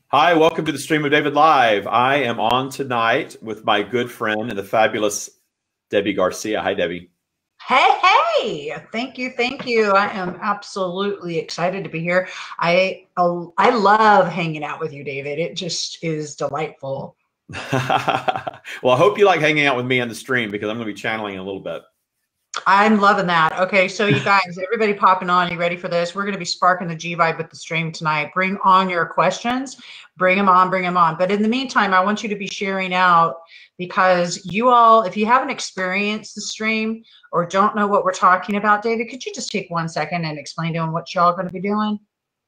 Hi, welcome to the Stream of David Live. I am on tonight with my good friend and the fabulous Debbie Garcia. Hi, Debbie. Hey, thank you, thank you. I am absolutely excited to be here. I love hanging out with you, David. It just is delightful. Well, I hope you like hanging out with me on the stream because I'm going to be channeling a little bit. I'm loving that. Okay, so you guys, everybody popping on, you ready for this? We're going to be sparking the G vibe with the stream tonight. Bring on your questions. Bring them on, bring them on. But in the meantime, I want you to be sharing out because you all, if you haven't experienced the stream or don't know what we're talking about, David, could you just take 1 second and explain to them what y'all going to be doing?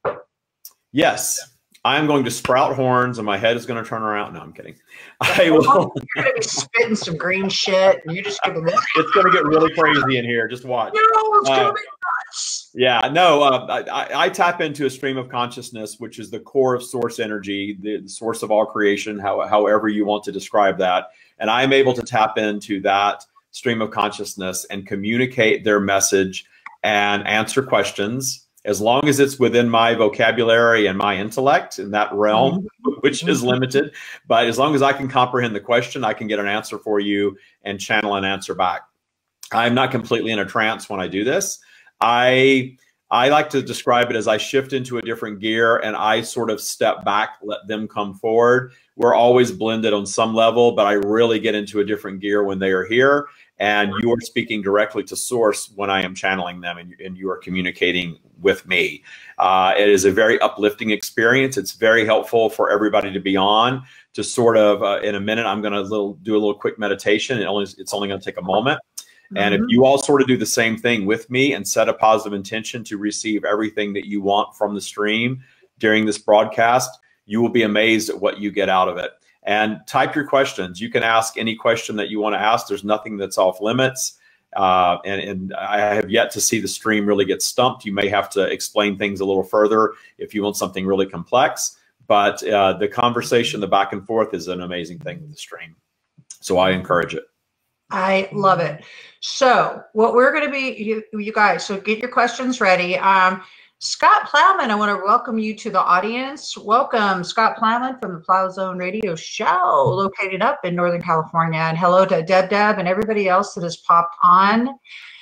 Yes. I'm going to sprout horns and my head is going to turn around. No, I'm kidding. I will. You're going to be spitting some green shit and you're just going to. It's going to get really crazy in here. Just watch. No, it's going to be nuts. Yeah, no, I tap into a stream of consciousness, which is the core of source energy, the source of all creation, however you want to describe that. And I'm able to tap into that stream of consciousness and communicate their message and answer questions as long as it's within my vocabulary and my intellect in that realm, which is limited. But as long as I can comprehend the question, I can get an answer for you and channel an answer back. I'm not completely in a trance when I do this. I like to describe it as I shift into a different gear and I sort of step back, let them come forward. We're always blended on some level, but I really get into a different gear when they are here. And you are speaking directly to source when I am channeling them and you are communicating with me. It is a very uplifting experience. It's very helpful for everybody to be on to sort of, in a minute, I'm going to do a little quick meditation. It's only going to take a moment. And if you all sort of do the same thing with me and set a positive intention to receive everything that you want from the stream during this broadcast, you will be amazed at what you get out of it. And type your questions. You can ask any question that you want to ask. There's nothing that's off limits. And I have yet to see the stream really get stumped. You may have to explain things a little further if you want something really complex. But the conversation, the back and forth is an amazing thing with the stream. So I encourage it. I love it. So what we're going to be, you guys, so get your questions ready. Scott Plowman, I want to welcome you to the audience. Welcome, Scott Plowman from the Plow Zone Radio Show, located up in Northern California. And hello to Deb and everybody else that has popped on.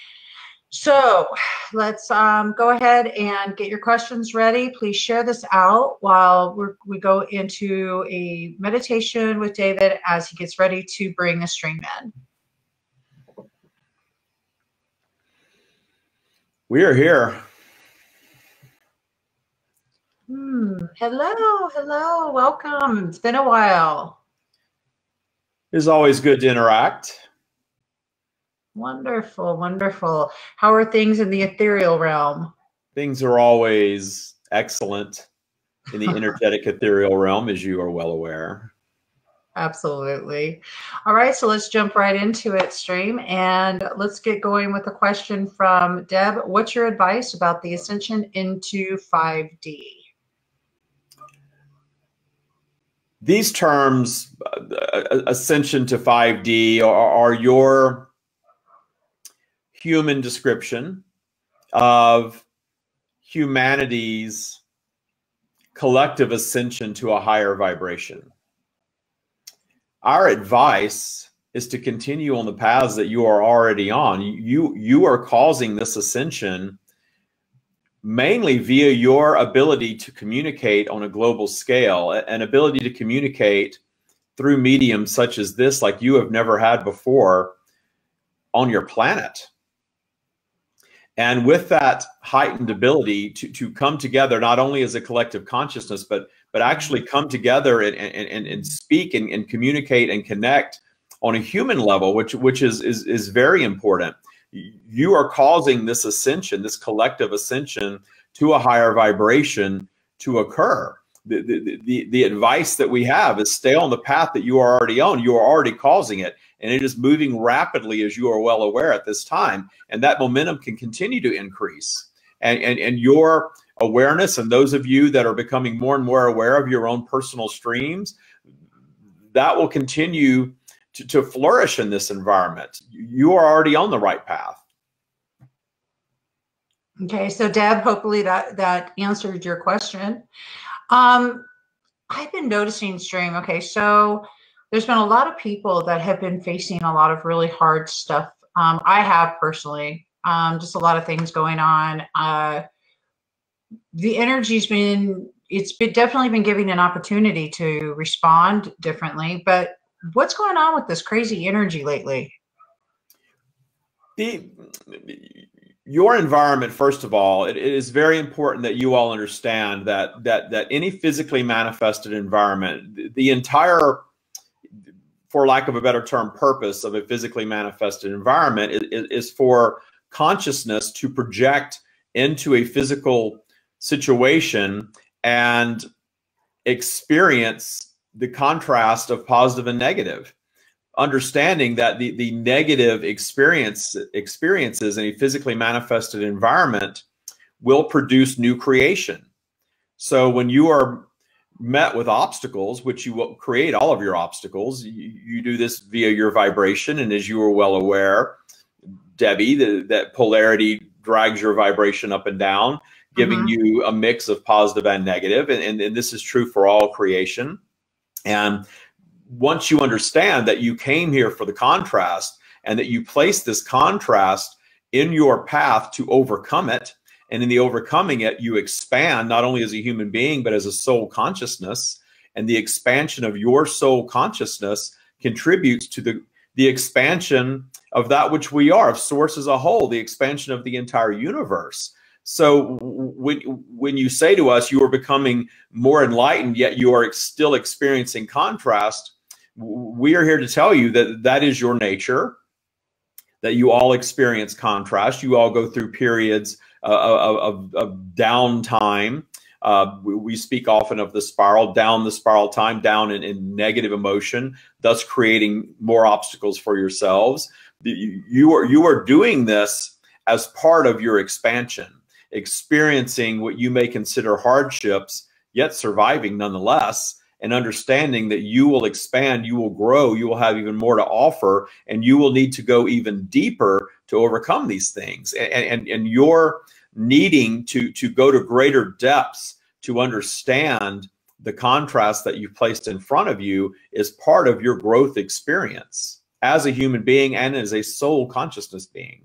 So let's go ahead and get your questions ready. Please share this out while we go into a meditation with David as he gets ready to bring the stream in. We are here. Hello, welcome. It's been a while. It's always good to interact. Wonderful, wonderful. How are things in the ethereal realm? Things are always excellent in the energetic ethereal realm, as you are well aware. Absolutely. All right, so let's jump right into it, stream, and let's get going with a question from Deb. What's your advice about the ascension into 5D? These terms, ascension to 5D, are your human description of humanity's collective ascension to a higher vibration. Our advice is to continue on the paths that you are already on. You are causing this ascension mainly via your ability to communicate on a global scale, an ability to communicate through mediums such as this, like you have never had before on your planet. And with that heightened ability to come together, not only as a collective consciousness, but actually come together and speak and communicate and connect on a human level, which is very important. You are causing this ascension, this collective ascension to a higher vibration to occur. The advice that we have is stay on the path that you are already on. You are already causing it, and it is moving rapidly, as you are well aware at this time. And that momentum can continue to increase. And your awareness, and those of you that are becoming more and more aware of your own personal streams, that will continue to flourish in this environment. You are already on the right path. Okay, so Deb, hopefully that answered your question. I've been noticing, Stream. Okay, so there's been a lot of people that have been facing a lot of really hard stuff. I have personally, just a lot of things going on. The energy's been, it's been definitely been giving an opportunity to respond differently. But what's going on with this crazy energy lately? Your environment, first of all, it is very important that you all understand that any physically manifested environment, the entire, for lack of a better term, purpose of a physically manifested environment is for consciousness to project into a physical situation and experience the contrast of positive and negative. Understanding that the negative experiences in a physically manifested environment will produce new creation. So when you are met with obstacles, which you will create all of your obstacles, you do this via your vibration. And as you are well aware, Debbie, that polarity drags your vibration up and down, giving you a mix of positive and negative. And this is true for all creation. And once you understand that you came here for the contrast and that you place this contrast in your path to overcome it, and in the overcoming it, you expand not only as a human being, but as a soul consciousness. And the expansion of your soul consciousness contributes to the expansion of that which we are, of Source as a whole, the expansion of the entire universe. So when you say to us, you are becoming more enlightened, yet you are still experiencing contrast, we are here to tell you that that is your nature, that you all experience contrast. You all go through periods of downtime. We speak often of the spiral, down the spiral time, down in negative emotion, thus creating more obstacles for yourselves. You are doing this as part of your expansion, experiencing what you may consider hardships, yet surviving nonetheless, and understanding that you will expand, you will grow, you will have even more to offer, and you will need to go even deeper to overcome these things. And you're needing to go to greater depths to understand the contrast that you've placed in front of you is part of your growth experience as a human being and as a soul consciousness being.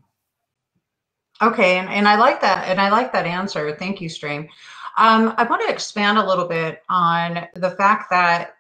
Okay, and I like that, and I like that answer. Thank you, Stream. I want to expand a little bit on the fact that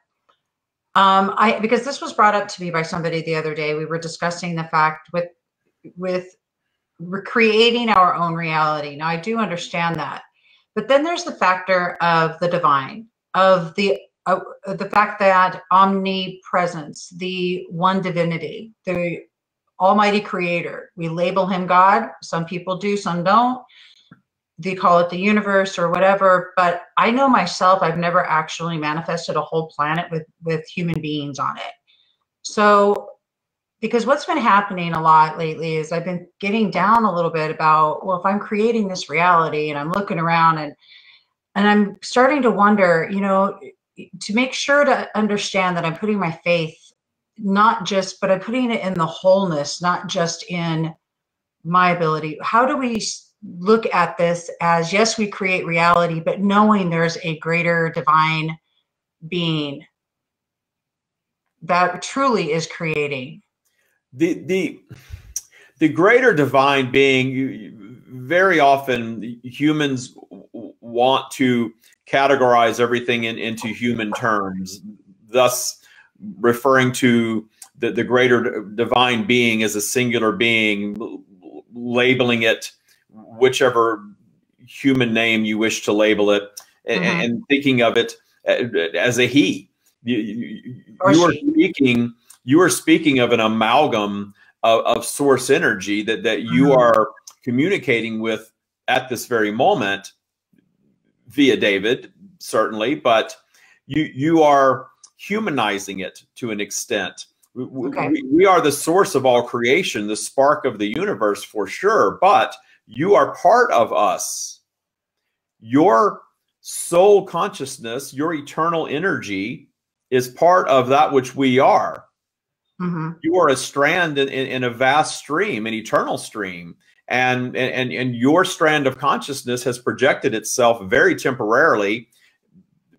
because this was brought up to me by somebody the other day. We were discussing the fact with creating our own reality. Now, I do understand that, but then there's the factor of the divine, of the fact that omnipresence, the one divinity, the Almighty Creator. We label him God. Some people do, some don't. They call it the universe or whatever. But I know myself, I've never actually manifested a whole planet with human beings on it. So, because what's been happening a lot lately is I've been getting down a little bit about, well, if I'm creating this reality and I'm looking around and I'm starting to wonder, you know, to make sure to understand that I'm putting my faith not just, but I'm putting it in the wholeness, not just in my ability. How do we look at this as, yes, we create reality, but knowing there's a greater divine being that truly is creating? The greater divine being, very often humans want to categorize everything into human terms, thus referring to the greater divine being as a singular being, labeling it whichever human name you wish to label it, and thinking of it as a he. You are speaking of an amalgam of source energy that you are communicating with at this very moment via David, certainly, but you are humanizing it to an extent. We are the source of all creation, the spark of the universe for sure, but you are part of us. Your soul consciousness, your eternal energy is part of that which we are. You are a strand in a vast stream, an eternal stream. And your strand of consciousness has projected itself very temporarily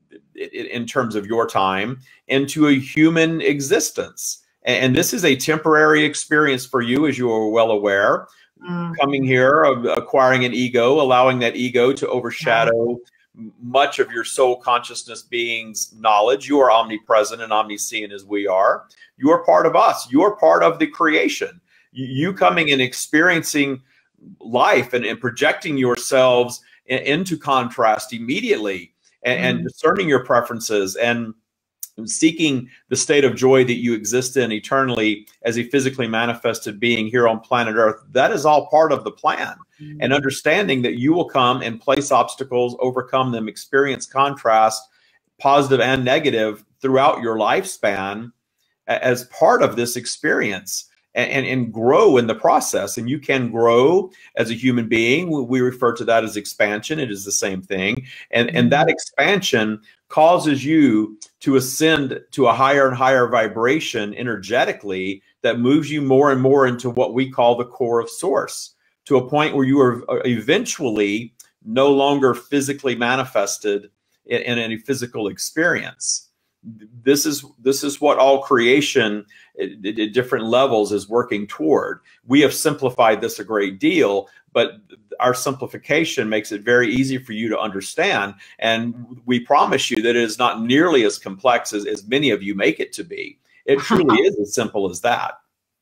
in terms of your time, into a human existence. And this is a temporary experience for you, as you are well aware. Coming here, acquiring an ego, allowing that ego to overshadow much of your soul consciousness being's knowledge. You are omnipresent and omniscient as we are. You are part of us. You are part of the creation. You coming and experiencing life and projecting yourselves into contrast immediately, and discerning your preferences and seeking the state of joy that you exist in eternally as a physically manifested being here on planet Earth. That is all part of the plan. And understanding that you will come and place obstacles, overcome them, experience contrast, positive and negative, throughout your lifespan as part of this experience, and grow in the process. And you can grow as a human being. We refer to that as expansion. It is the same thing. And that expansion causes you to ascend to a higher and higher vibration energetically that moves you more and more into what we call the core of source, to a point where you are eventually no longer physically manifested in any physical experience. This is what all creation at different levels is working toward. We have simplified this a great deal, but our simplification makes it very easy for you to understand. And we promise you that it is not nearly as complex as many of you make it to be. It truly is as simple as that.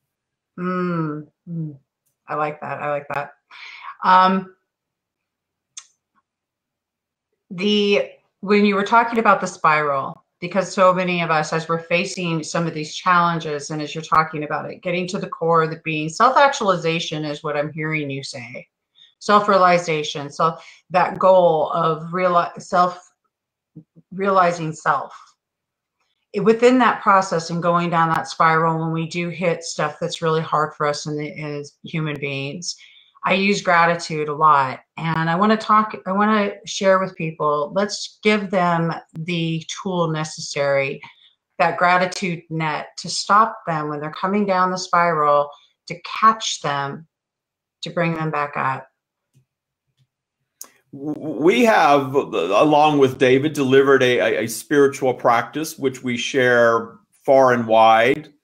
I like that. I like that. When you were talking about the spiral, because so many of us, as we're facing some of these challenges, and as you're talking about it, getting to the core of the being, self-actualization is what I'm hearing you say. Self-realization. So that goal of realizing self. Within that process and going down that spiral, when we do hit stuff that's really hard for us as human beings, I use gratitude a lot. And I want to share with people, let's give them the tool necessary, that gratitude net, to stop them when they're coming down the spiral, to catch them, to bring them back up. We have, along with David, delivered a spiritual practice, which we share far and wide.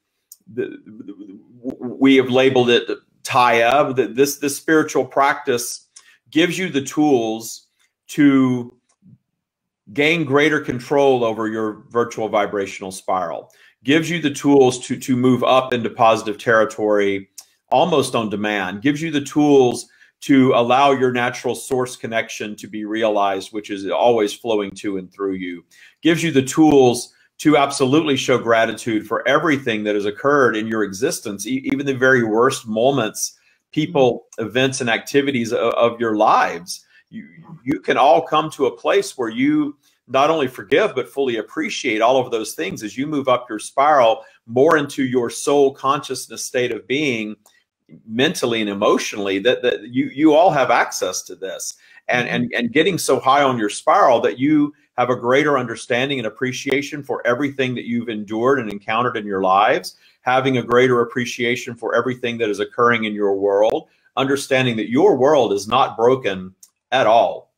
We have labeled it Taya. This spiritual practice gives you the tools to gain greater control over your virtual vibrational spiral, gives you the tools to move up into positive territory almost on demand, gives you the tools to allow your natural source connection to be realized, which is always flowing to and through you, gives you the tools to absolutely show gratitude for everything that has occurred in your existence, even the very worst moments, people, events, and activities of your lives. You can all come to a place where you not only forgive, but fully appreciate all of those things as you move up your spiral more into your soul consciousness state of being, mentally and emotionally, that you all have access to this, and getting so high on your spiral that you have a greater understanding and appreciation for everything that you've endured and encountered in your lives, having a greater appreciation for everything that is occurring in your world, understanding that your world is not broken at all.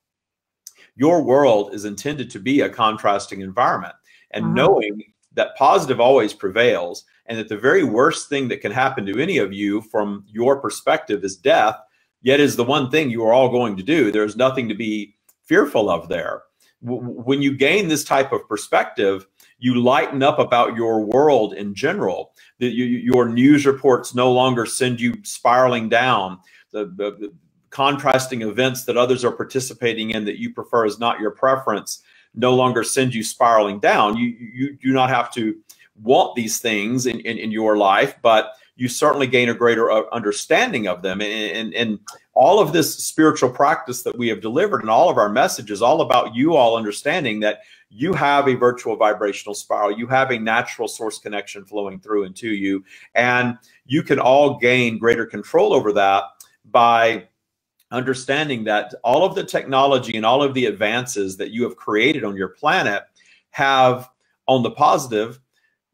Your world is intended to be a contrasting environment, and knowing that positive always prevails, and that the very worst thing that can happen to any of you from your perspective is death, yet is the one thing you are all going to do. There's nothing to be fearful of there. When you gain this type of perspective, you lighten up about your world in general. Your news reports no longer send you spiraling down. The contrasting events that others are participating in that you prefer as not your preference no longer send you spiraling down. You do not have to want these things in your life, but you certainly gain a greater understanding of them. And all of this spiritual practice that we have delivered and all of our messages, all about you all understanding that you have a virtual vibrational spiral, you have a natural source connection flowing through and to you, and you can all gain greater control over that by understanding that all of the technology and all of the advances that you have created on your planet have, on the positive,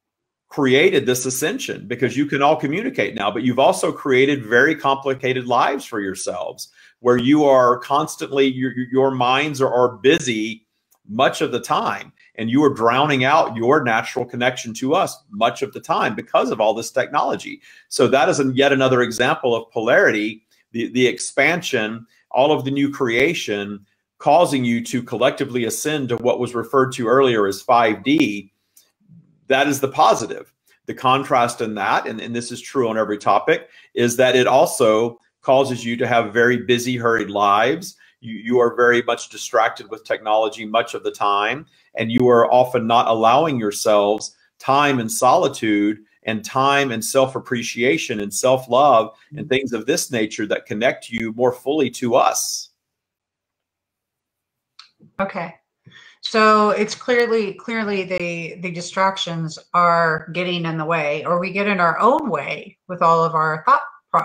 created this ascension, because you can all communicate now, but you've also created very complicated lives for yourselves where you are constantly, your minds are busy much of the time. and you are drowning out your natural connection to us much of the time because of all this technology. So that is yet another example of polarity, the expansion, all of the new creation causing you to collectively ascend to what was referred to earlier as 5D. That is the positive. The contrast in that, and this is true on every topic, is that it also causes you to have very busy, hurried lives. You are very much distracted with technology much of the time, and you are often not allowing yourselves time and solitude and time and self-appreciation and self-love and things of this nature that connect you more fully to us. Okay. So it's clearly the distractions are getting in the way, or we get in our own way with all of our thought.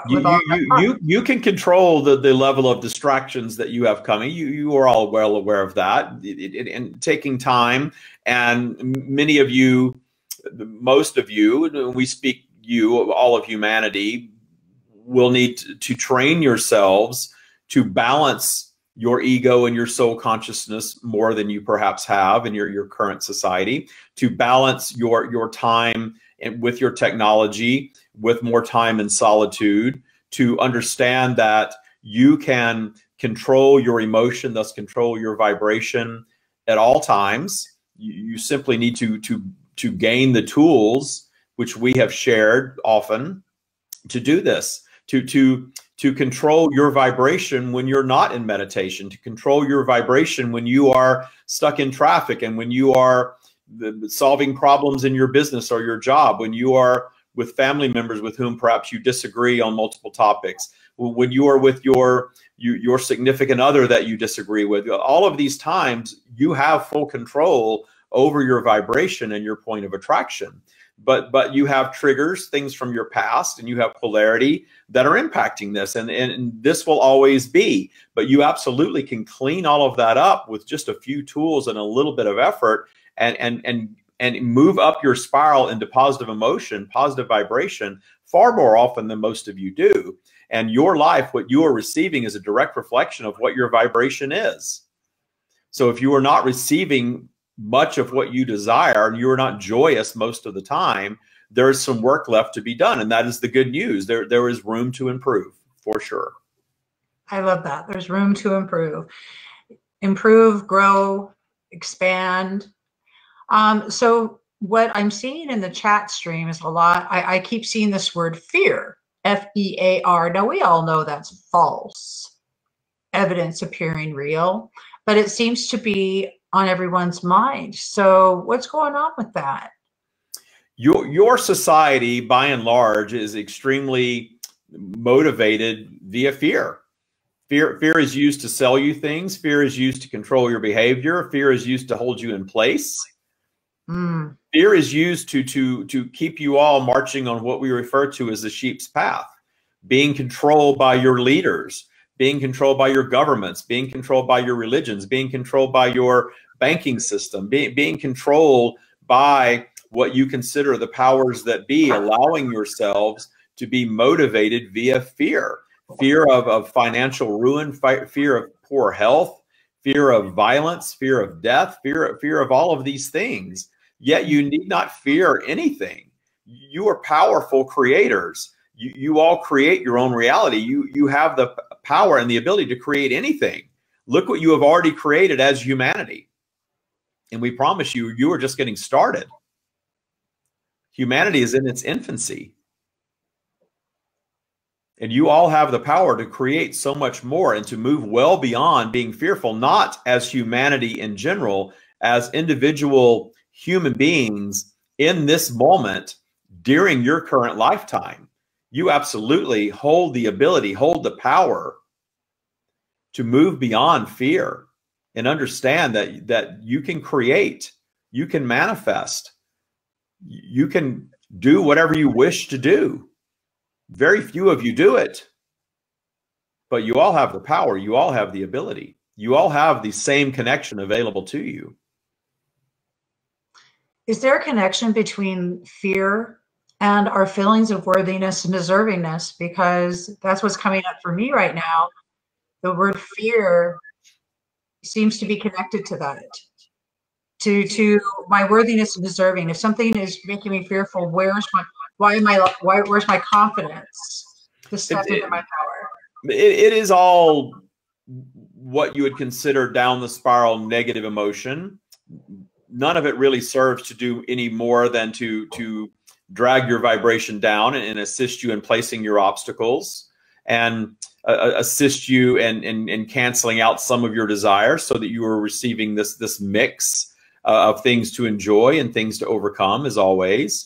You can control the level of distractions that you have coming. You are all well aware of that. And taking time, and many of you, most of you, we speak you, all of humanity, will need to train yourselves to balance your ego and your soul consciousness more than you perhaps have in your current society, to balance your time with your technology, with more time in solitude, to understand that you can control your emotion, thus control your vibration at all times. You simply need to gain the tools, which we have shared often, to do this, to control your vibration when you're not in meditation, to control your vibration when you are stuck in traffic, and when you are solving problems in your business or your job, when you are with family members with whom perhaps you disagree on multiple topics, when you are with your significant other that you disagree with. All of these times you have full control over your vibration and your point of attraction. But you have triggers, things from your past, and you have polarity that are impacting this, and this will always be. But you absolutely can clean all of that up with just a few tools and a little bit of effort, and move up your spiral into positive emotion, positive vibration, far more often than most of you do. And your life, what you are receiving, is a direct reflection of what your vibration is. So if you are not receiving much of what you desire, and you are not joyous most of the time, there is some work left to be done. And that is the good news. There is room to improve, for sure. I love that. There's room to improve. Improve, grow, expand. So what I'm seeing in the chat stream is a lot. I keep seeing this word fear, F-E-A-R. Now, we all know that's false evidence appearing real, but it seems to be on everyone's mind. So what's going on with that? Your society, by and large, is extremely motivated via fear. Fear is used to sell you things. Fear is used to control your behavior. Fear is used to hold you in place. Fear is used to keep you all marching on what we refer to as the sheep's path, being controlled by your leaders, being controlled by your governments, being controlled by your religions, being controlled by your banking system, being controlled by what you consider the powers that be, allowing yourselves to be motivated via fear. Fear of financial ruin, fear of poor health, fear of violence, fear of death, fear of all of these things. Yet you need not fear anything. You are powerful creators. You all create your own reality. You have the power and the ability to create anything. Look what you have already created as humanity. And we promise you, you are just getting started. Humanity is in its infancy. And you all have the power to create so much more and to move well beyond being fearful, not as humanity in general, as individual human beings in this moment during your current lifetime. You absolutely hold the ability, hold the power to move beyond fear and understand that you can create, you can manifest, you can do whatever you wish to do. Very few of you do it, but you all have the power. You all have the ability. You all have the same connection available to you. Is there a connection between fear and our feelings of worthiness and deservingness? Because that's what's coming up for me right now. The word fear seems to be connected to that, to my worthiness and deserving. If something is making me fearful, where's my confidence to step into my power? It is all what you would consider down the spiral negative emotion. None of it really serves to do any more than to drag your vibration down and assist you in placing your obstacles and assist you in canceling out some of your desires so that you are receiving this mix of things to enjoy and things to overcome. As always,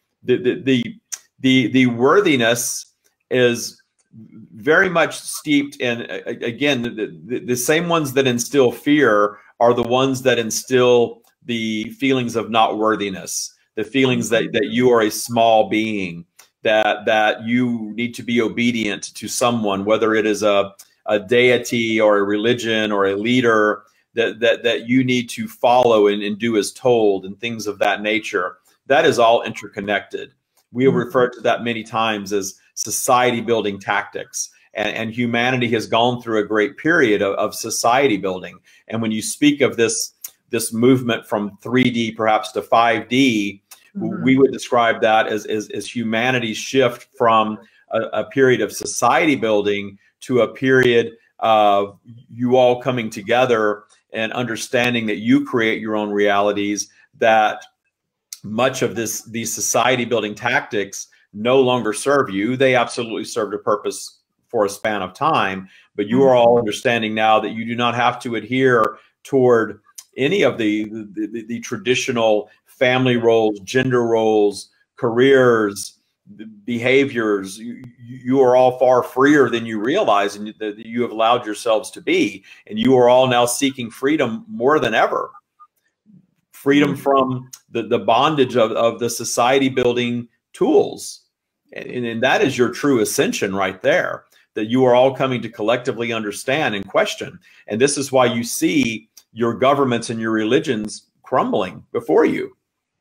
the worthiness is very much steeped in, again, the same ones that instill fear are the ones that instill the feelings of not worthiness, the feelings that you are a small being, that you need to be obedient to someone, whether it is a deity or a religion or a leader, that you need to follow and do as told, and things of that nature. That is all interconnected. We have referred to that many times as society building tactics. And humanity has gone through a great period of society building. And when you speak of this movement from 3D perhaps to 5D, we would describe that as humanity's shift from a period of society building to a period of you all coming together and understanding that you create your own realities, that much of these society building tactics no longer serve you. They absolutely served a purpose for a span of time, but you are all understanding now that you do not have to adhere toward any of the traditional family roles, gender roles, careers, behaviors. You are all far freer than you realize, and that you have allowed yourselves to be, and you are all now seeking freedom more than ever. Freedom from the bondage of the society building tools. And that is your true ascension right there, that you are all coming to collectively understand and question. And this is why you see your governments and your religions crumbling before you.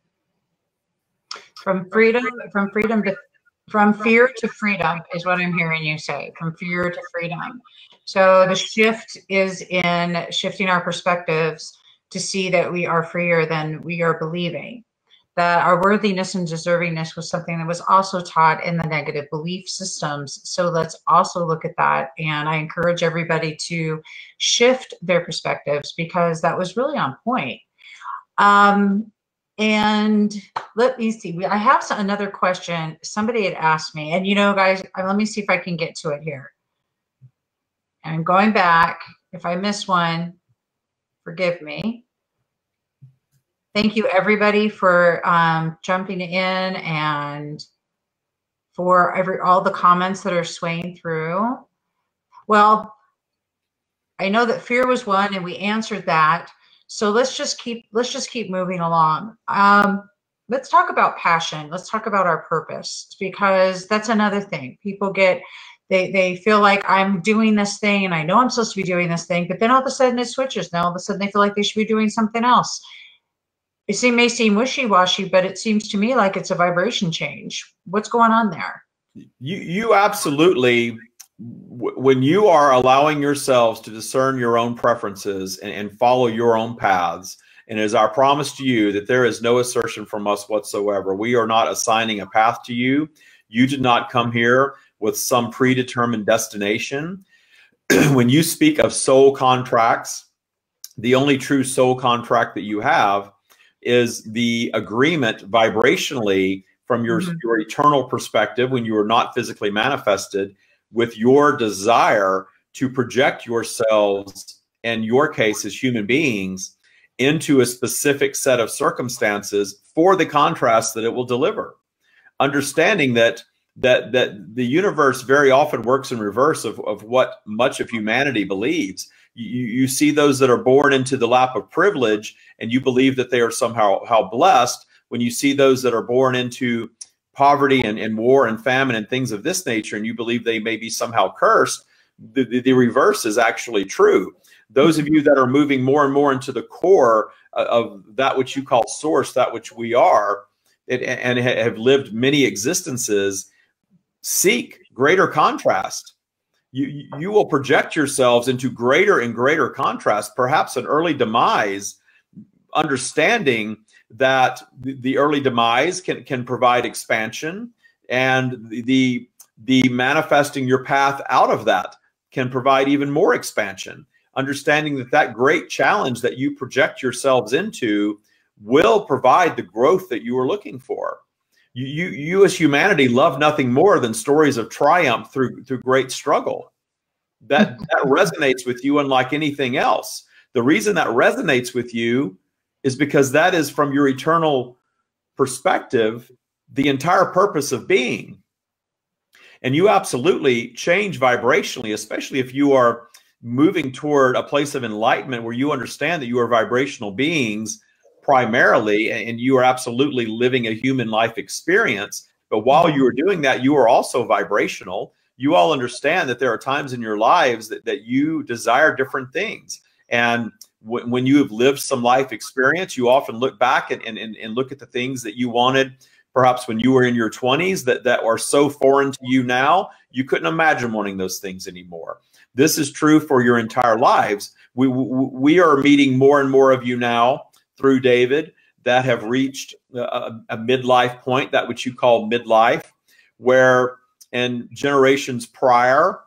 From fear to freedom is what I'm hearing you say, from fear to freedom. So the shift is in shifting our perspectives to see that we are freer than we are believing. That our worthiness and deservingness was something that was also taught in the negative belief systems. So let's also look at that. And I encourage everybody to shift their perspectives, because that was really on point. And let me see. I have another question. Somebody had asked me, and guys, let me see if I can get to it here. I'm going back. If I miss one, forgive me. Thank you, everybody, for jumping in and for all the comments that are swaying through. Well, I know that fear was one, and we answered that. So let's just keep moving along. Let's talk about passion. Let's talk about our purpose, because that's another thing. People they feel like I'm doing this thing, and I know I'm supposed to be doing this thing, but then all of a sudden it switches. Now all of a sudden they feel like they should be doing something else. It may seem wishy-washy, but it seems to me like it's a vibration change. What's going on there? You absolutely, when you are allowing yourselves to discern your own preferences and follow your own paths, and it is our promise to you that there is no assertion from us whatsoever. We are not assigning a path to you. You did not come here with some predetermined destination. When you speak of soul contracts, the only true soul contract that you have is the agreement vibrationally from your eternal perspective, when you are not physically manifested, with your desire to project yourselves, in your case as human beings, into a specific set of circumstances for the contrast that it will deliver. Understanding that the universe very often works in reverse of what much of humanity believes. You see those that are born into the lap of privilege, and you believe that they are somehow blessed. When you see those that are born into poverty and war and famine and things of this nature, and you believe they may be somehow cursed, the reverse is actually true. Those of you that are moving more and more into the core of that which you call source, that which we are, and have lived many existences, seek greater contrast. You will project yourselves into greater and greater contrast, perhaps an early demise understanding that the early demise can provide expansion, and the manifesting your path out of that can provide even more expansion. Understanding that that great challenge that you project yourselves into will provide the growth that you are looking for. You as humanity love nothing more than stories of triumph through great struggle. That resonates with you unlike anything else. The reason that resonates with you is because that is, from your eternal perspective, the entire purpose of being. And you absolutely change vibrationally, especially if you are moving toward a place of enlightenment where you understand that you are vibrational beings primarily, and you are absolutely living a human life experience. But while you are doing that, you are also vibrational. You all understand that there are times in your lives that you desire different things. And when you have lived some life experience, you often look back and look at the things that you wanted, perhaps when you were in your 20s, that are so foreign to you now, you couldn't imagine wanting those things anymore. This is true for your entire lives. We are meeting more and more of you now through David that have reached a midlife point, that which you call midlife, where in generations prior,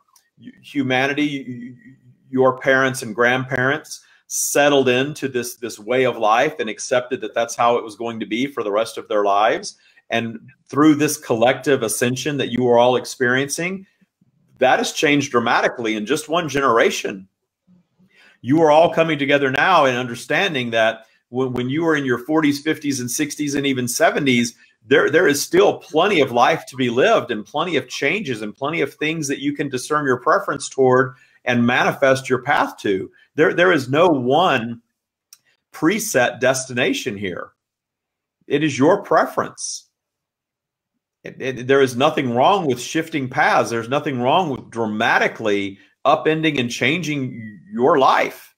humanity, your parents and grandparents settled into this way of life and accepted that that's how it was going to be for the rest of their lives. And through this collective ascension that you are all experiencing, that has changed dramatically in just one generation. You are all coming together now and understanding that when you were in your 40s, 50s, and 60s, and even 70s, there is still plenty of life to be lived, and plenty of changes, and plenty of things that you can discern your preference toward and manifest your path to. There is no one preset destination here. It is your preference. There is nothing wrong with shifting paths. There's nothing wrong with dramatically upending and changing your life.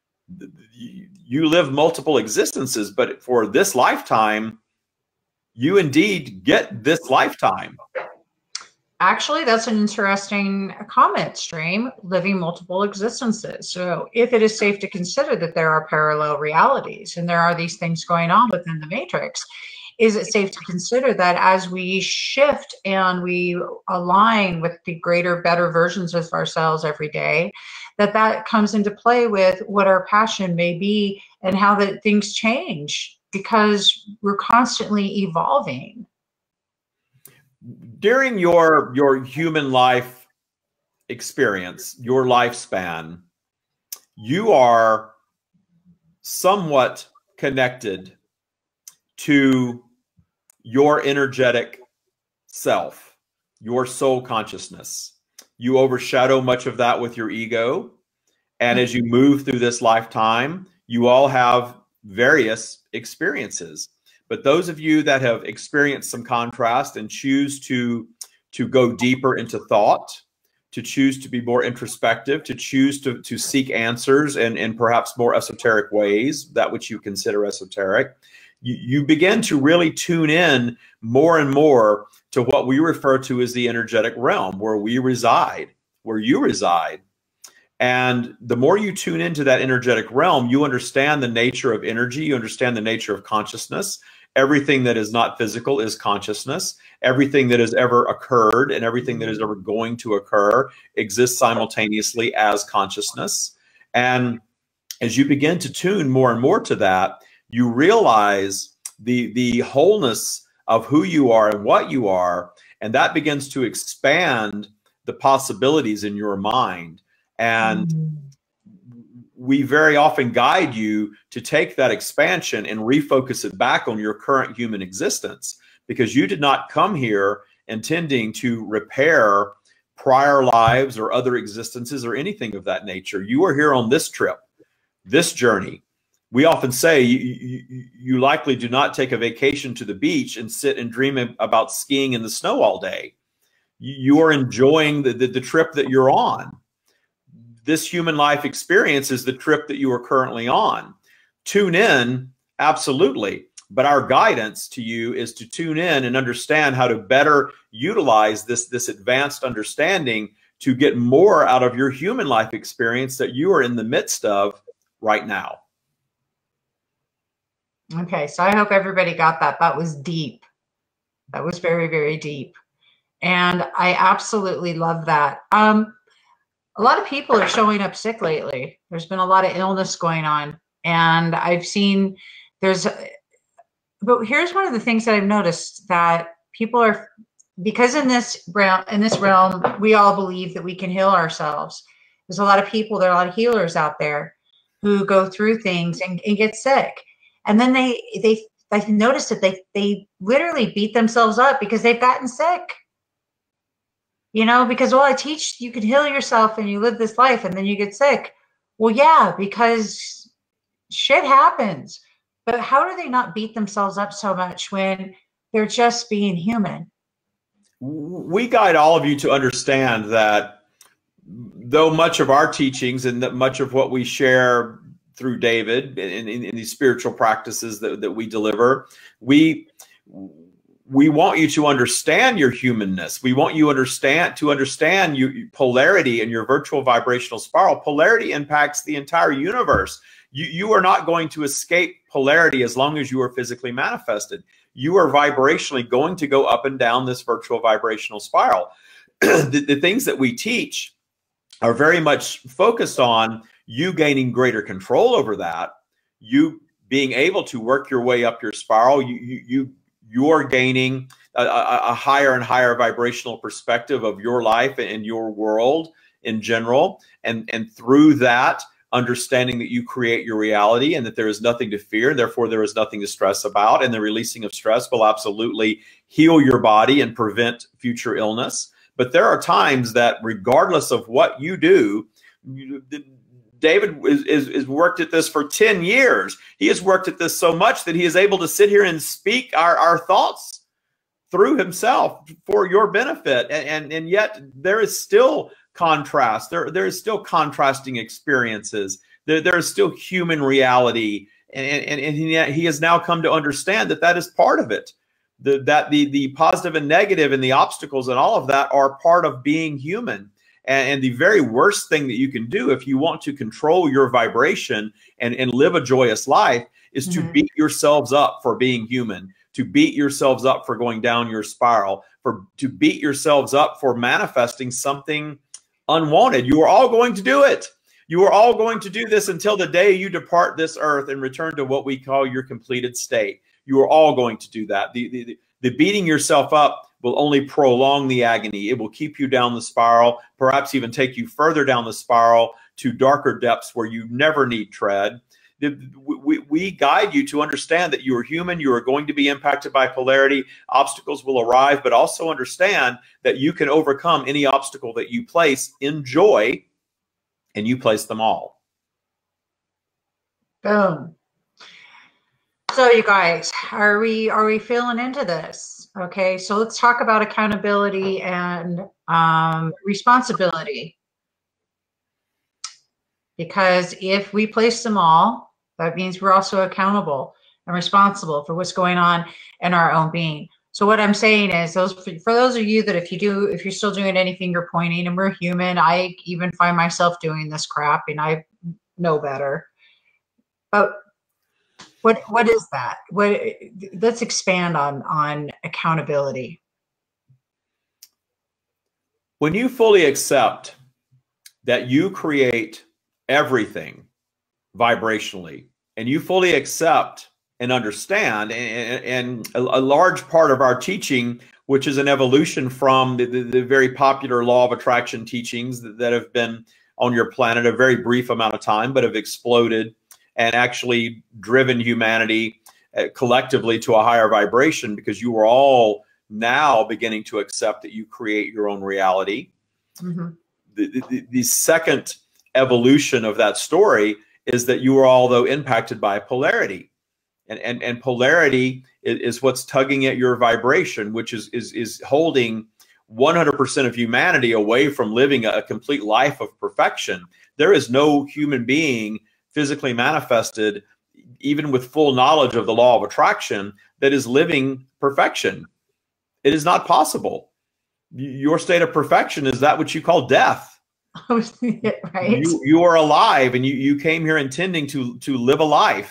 You live multiple existences, but for this lifetime, you indeed get this lifetime. Actually, that's an interesting comment, Stream, living multiple existences. So if it is safe to consider that there are parallel realities and there are these things going on within the matrix, is it safe to consider that as we shift and we align with the greater, better versions of ourselves every day, that comes into play with what our passion may be and how that things change because we're constantly evolving? During your human life experience, your lifespan, you are somewhat connected to your energetic self, your soul consciousness. You overshadow much of that with your ego. And as you move through this lifetime, you all have various experiences. But those of you that have experienced some contrast and choose to go deeper into thought, to choose to be more introspective, to choose to seek answers in perhaps more esoteric ways, that which you consider esoteric, you begin to really tune in more and more to what we refer to as the energetic realm, where we reside, where you reside. And the more you tune into that energetic realm, you understand the nature of energy, you understand the nature of consciousness. Everything that is not physical is consciousness. Everything that has ever occurred and everything that is ever going to occur exists simultaneously as consciousness. And as you begin to tune more and more to that, you realize the wholeness of who you are and what you are, and that begins to expand the possibilities in your mind. And we very often guide you to take that expansion and refocus it back on your current human existence, because you did not come here intending to repair prior lives or other existences or anything of that nature. You are here on this trip, this journey. We often say you likely do not take a vacation to the beach and sit and dream about skiing in the snow all day. You are enjoying the trip that you're on. This human life experience is the trip that you are currently on. Tune in, absolutely. But our guidance to you is to tune in and understand how to better utilize this advanced understanding to get more out of your human life experience that you are in the midst of right now. Okay, so I hope everybody got that. That was deep. That was very, very deep. And I absolutely love that. A lot of people are showing up sick lately. There's been a lot of illness going on. And I've seen but here's one of the things that I've noticed, that people are, because in this realm, we all believe that we can heal ourselves. There's a lot of people, there are a lot of healers out there who go through things and get sick. And then I've noticed that they literally beat themselves up because they've gotten sick. You know, because, well, I teach you can heal yourself and you live this life and then you get sick. Well, yeah, because shit happens. But how do they not beat themselves up so much when they're just being human? We guide all of you to understand that though much of our teachings and that much of what we share through David in these spiritual practices that we deliver, we want you to understand your humanness. We want you to understand polarity in your virtual vibrational spiral. Polarity impacts the entire universe. You are not going to escape polarity as long as you are physically manifested. You are vibrationally going to go up and down this virtual vibrational spiral. The things that we teach are very much focused on you gaining greater control over that, you being able to work your way up your spiral, you're gaining a higher and higher vibrational perspective of your life and your world in general. And through that, understanding that you create your reality and that there is nothing to fear, and therefore there is nothing to stress about. And the releasing of stress will absolutely heal your body and prevent future illness. But there are times that regardless of what you do, David is worked at this for 10 years. He has worked at this so much that he is able to sit here and speak our thoughts through himself for your benefit. And yet there is still contrast. There is still contrasting experiences. There is still human reality. And he has now come to understand that is part of it. That the positive and negative and the obstacles and all of that are part of being human. And the very worst thing that you can do if you want to control your vibration and live a joyous life is to beat yourselves up for being human, to beat yourselves up for going down your spiral, to beat yourselves up for manifesting something unwanted. You are all going to do it. You are all going to do this until the day you depart this earth and return to what we call your completed state. You are all going to do that. The beating yourself up will only prolong the agony. It will keep you down the spiral, perhaps even take you further down the spiral to darker depths where you never need tread. We guide you to understand that you are human. You are going to be impacted by polarity. Obstacles will arrive, but also understand that you can overcome any obstacle that you place in joy, and you place them all. Boom. So you guys, are we feeling into this? Okay, so let's talk about accountability and responsibility. Because if we place them all, that means we're also accountable and responsible for what's going on in our own being. So what I'm saying is, for those of you that if you're still doing any finger pointing, and we're human, I even find myself doing this crap, and I know better. But what is that? Let's expand on accountability. When you fully accept that you create everything vibrationally, and you fully accept and understand, and a large part of our teaching, which is an evolution from the very popular law of attraction teachings that have been on your planet a very brief amount of time, but have exploded and actually driven humanity collectively to a higher vibration, because you are all now beginning to accept that you create your own reality. The second evolution of that story is that you are all, though, impacted by polarity. And polarity is what's tugging at your vibration, which is holding 100% of humanity away from living a complete life of perfection. There is no human being physically manifested, even with full knowledge of the law of attraction, that is living perfection. It is not possible. Your state of perfection is that which you call death. Right. You are alive, and you came here intending to live a life.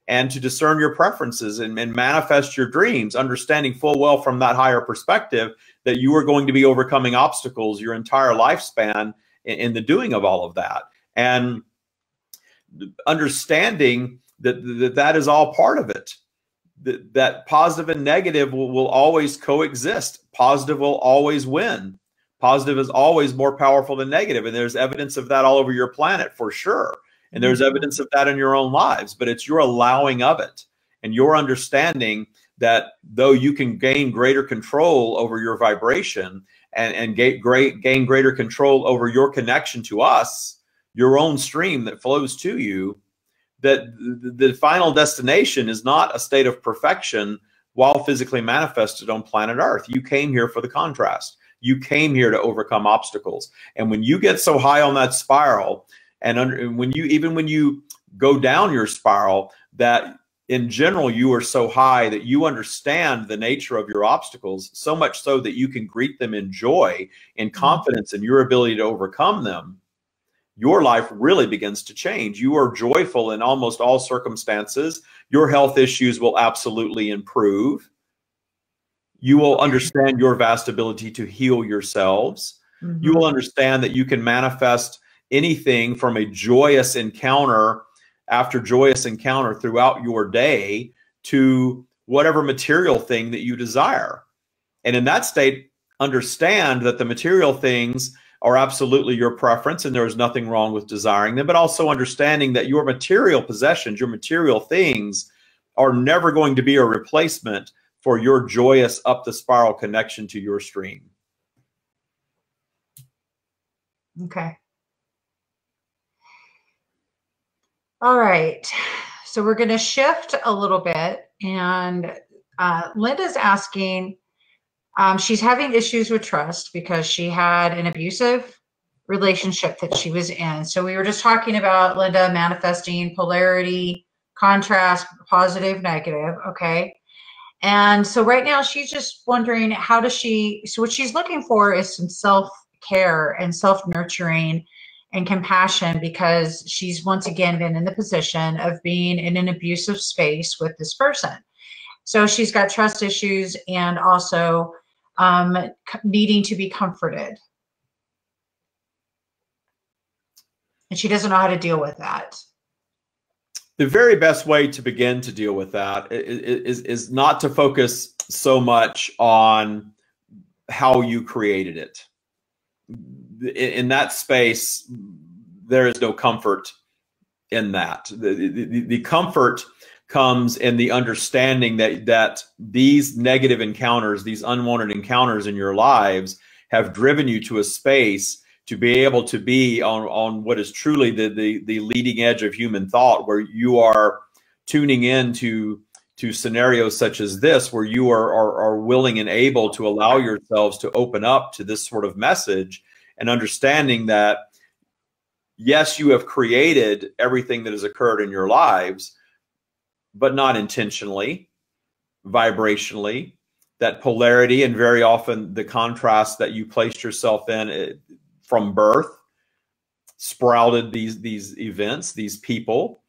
and to discern your preferences and manifest your dreams, understanding full well from that higher perspective that you are going to be overcoming obstacles your entire lifespan in the doing of all of that. And understanding that is all part of it. That positive and negative will always coexist. Positive will always win. Positive is always more powerful than negative. And there's evidence of that all over your planet for sure. And there's evidence of that in your own lives, but it's your allowing of it and your understanding that though you can gain greater control over your vibration and gain greater control over your connection to us, your own stream that flows to you, that the final destination is not a state of perfection while physically manifested on planet Earth. You came here for the contrast. You came here to overcome obstacles. And when you get so high on that spiral, and when you go down your spiral, that in general you are so high that you understand the nature of your obstacles, so much so that you can greet them in joy and confidence in your ability to overcome them, your life really begins to change. You are joyful in almost all circumstances. Your health issues will absolutely improve. You will understand your vast ability to heal yourselves. You will understand that you can manifest anything from a joyous encounter after joyous encounter throughout your day to whatever material thing that you desire. And in that state, understand that the material things are absolutely your preference and there is nothing wrong with desiring them, but also understanding that your material possessions, your material things are never going to be a replacement for your joyous up the spiral connection to your stream. Okay. All right. So we're going to shift a little bit. And Linda's asking, she's having issues with trust because she had an abusive relationship that she was in. So we were just talking about Linda manifesting polarity, contrast, positive, negative. Okay. And so right now she's just wondering so what she's looking for is some self-care and self-nurturing and compassion, because she's once again been in the position of being in an abusive space with this person. So she's got trust issues and also needing to be comforted. And she doesn't know how to deal with that. The very best way to begin to deal with that is not to focus so much on how you created it. In that space, there is no comfort in that. The comfort comes in the understanding that these negative encounters, these unwanted encounters in your lives have driven you to a space to be able to be on what is truly the leading edge of human thought, where you are tuning in to scenarios such as this, where you are willing and able to allow yourselves to open up to this sort of message, and understanding that, yes, you have created everything that has occurred in your lives, but not intentionally, vibrationally. That polarity and very often the contrast that you placed yourself in from birth sprouted these events, these people.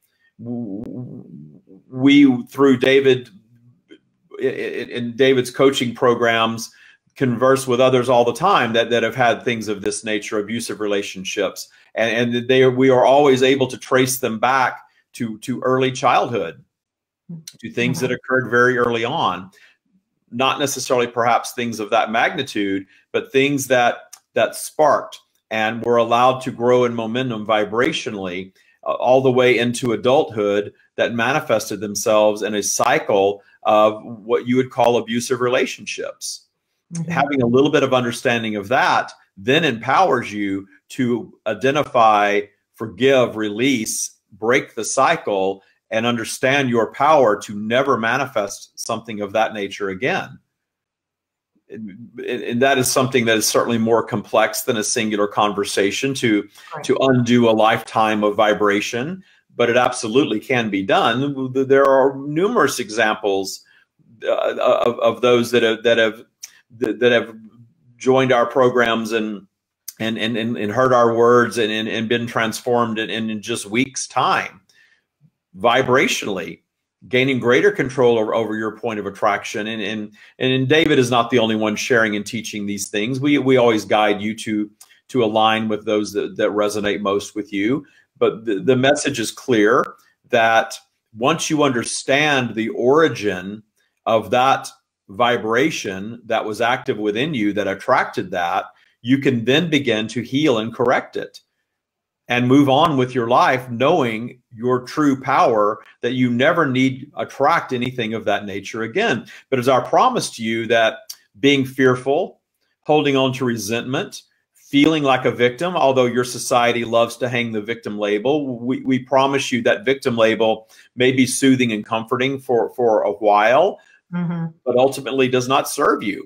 We, through David, in David's coaching programs, converse with others all the time that have had things of this nature, abusive relationships, and we are always able to trace them back to early childhood, to things that occurred very early on. Not necessarily perhaps things of that magnitude, but things that sparked and were allowed to grow in momentum vibrationally all the way into adulthood, that manifested themselves in a cycle of what you would call abusive relationships. Having a little bit of understanding of that then empowers you to identify, forgive, release, break the cycle, and understand your power to never manifest something of that nature again. And that is something that is certainly more complex than a singular conversation to undo a lifetime of vibration, but it absolutely can be done. There are numerous examples of those that have joined our programs and heard our words and been transformed in just weeks' time, vibrationally, gaining greater control over your point of attraction. And David is not the only one sharing and teaching these things. We always guide you to align with those that resonate most with you. But the message is clear that once you understand the origin of that vibration that was active within you that attracted that, you can then begin to heal and correct it and move on with your life, knowing your true power, that you never need attract anything of that nature again. But it's our promise to you that being fearful, holding on to resentment, feeling like a victim, although your society loves to hang the victim label, we promise you that victim label may be soothing and comforting for a while, but ultimately does not serve you.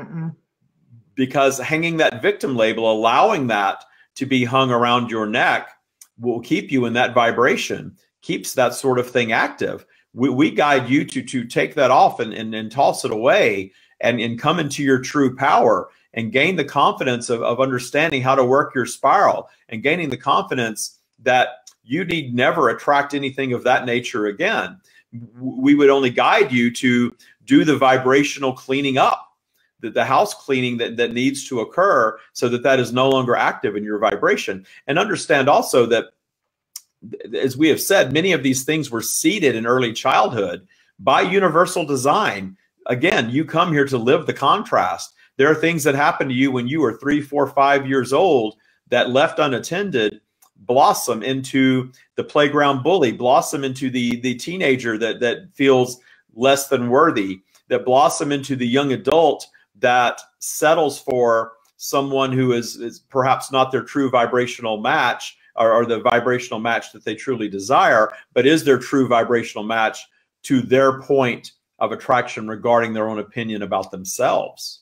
Because hanging that victim label, allowing that to be hung around your neck, will keep you in that vibration, keeps that sort of thing active. We guide you to take that off and toss it away and come into your true power and gain the confidence of understanding how to work your spiral, and gaining the confidence that you need never attract anything of that nature again. We would only guide you to do the vibrational cleaning up, the house cleaning that needs to occur, so that is no longer active in your vibration. And understand also that, as we have said, many of these things were seeded in early childhood by universal design. Again, you come here to live the contrast. There are things that happened to you when you were 3, 4, 5 years old that, left unattended, blossom into the playground bully, blossom into the teenager that feels less than worthy, that blossom into the young adult that settles for someone who is perhaps not their true vibrational match, or the vibrational match that they truly desire, but is their true vibrational match to their point of attraction regarding their own opinion about themselves.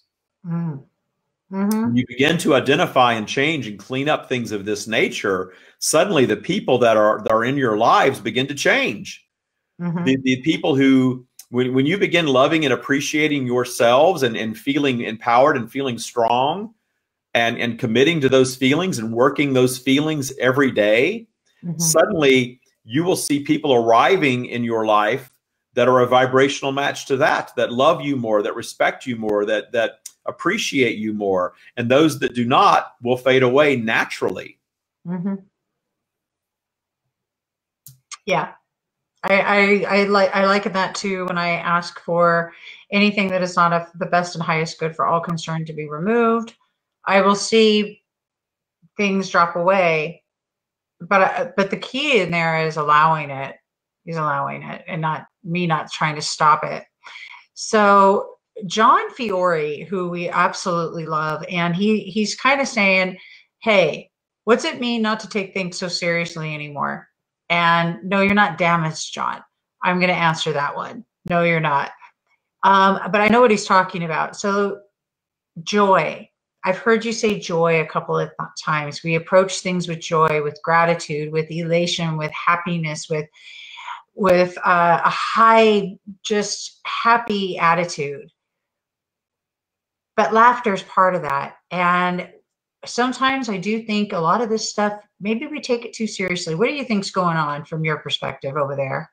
You begin to identify and change and clean up things of this nature. Suddenly the people that are in your lives begin to change. The people who, when you begin loving and appreciating yourselves and feeling empowered and feeling strong and committing to those feelings and working those feelings every day, suddenly you will see people arriving in your life that are a vibrational match to that love you more, that respect you more, that appreciate you more. And those that do not will fade away naturally. Yeah. I liken that to when I ask for anything that is not of the best and highest good for all concerned to be removed. I will see things drop away, but the key in there is allowing it. He's allowing it, and not trying to stop it. So John Fiore, who we absolutely love, and he's kind of saying, hey, what's it mean not to take things so seriously anymore? And no, you're not damaged, John. I'm going to answer that one. No, you're not. But I know what he's talking about. So joy. I've heard you say joy a couple of times. We approach things with joy, with gratitude, with elation, with happiness, with a high, just happy attitude. But laughter is part of that. And sometimes I do think a lot of this stuff, maybe we take it too seriously. What do you think's going on from your perspective over there?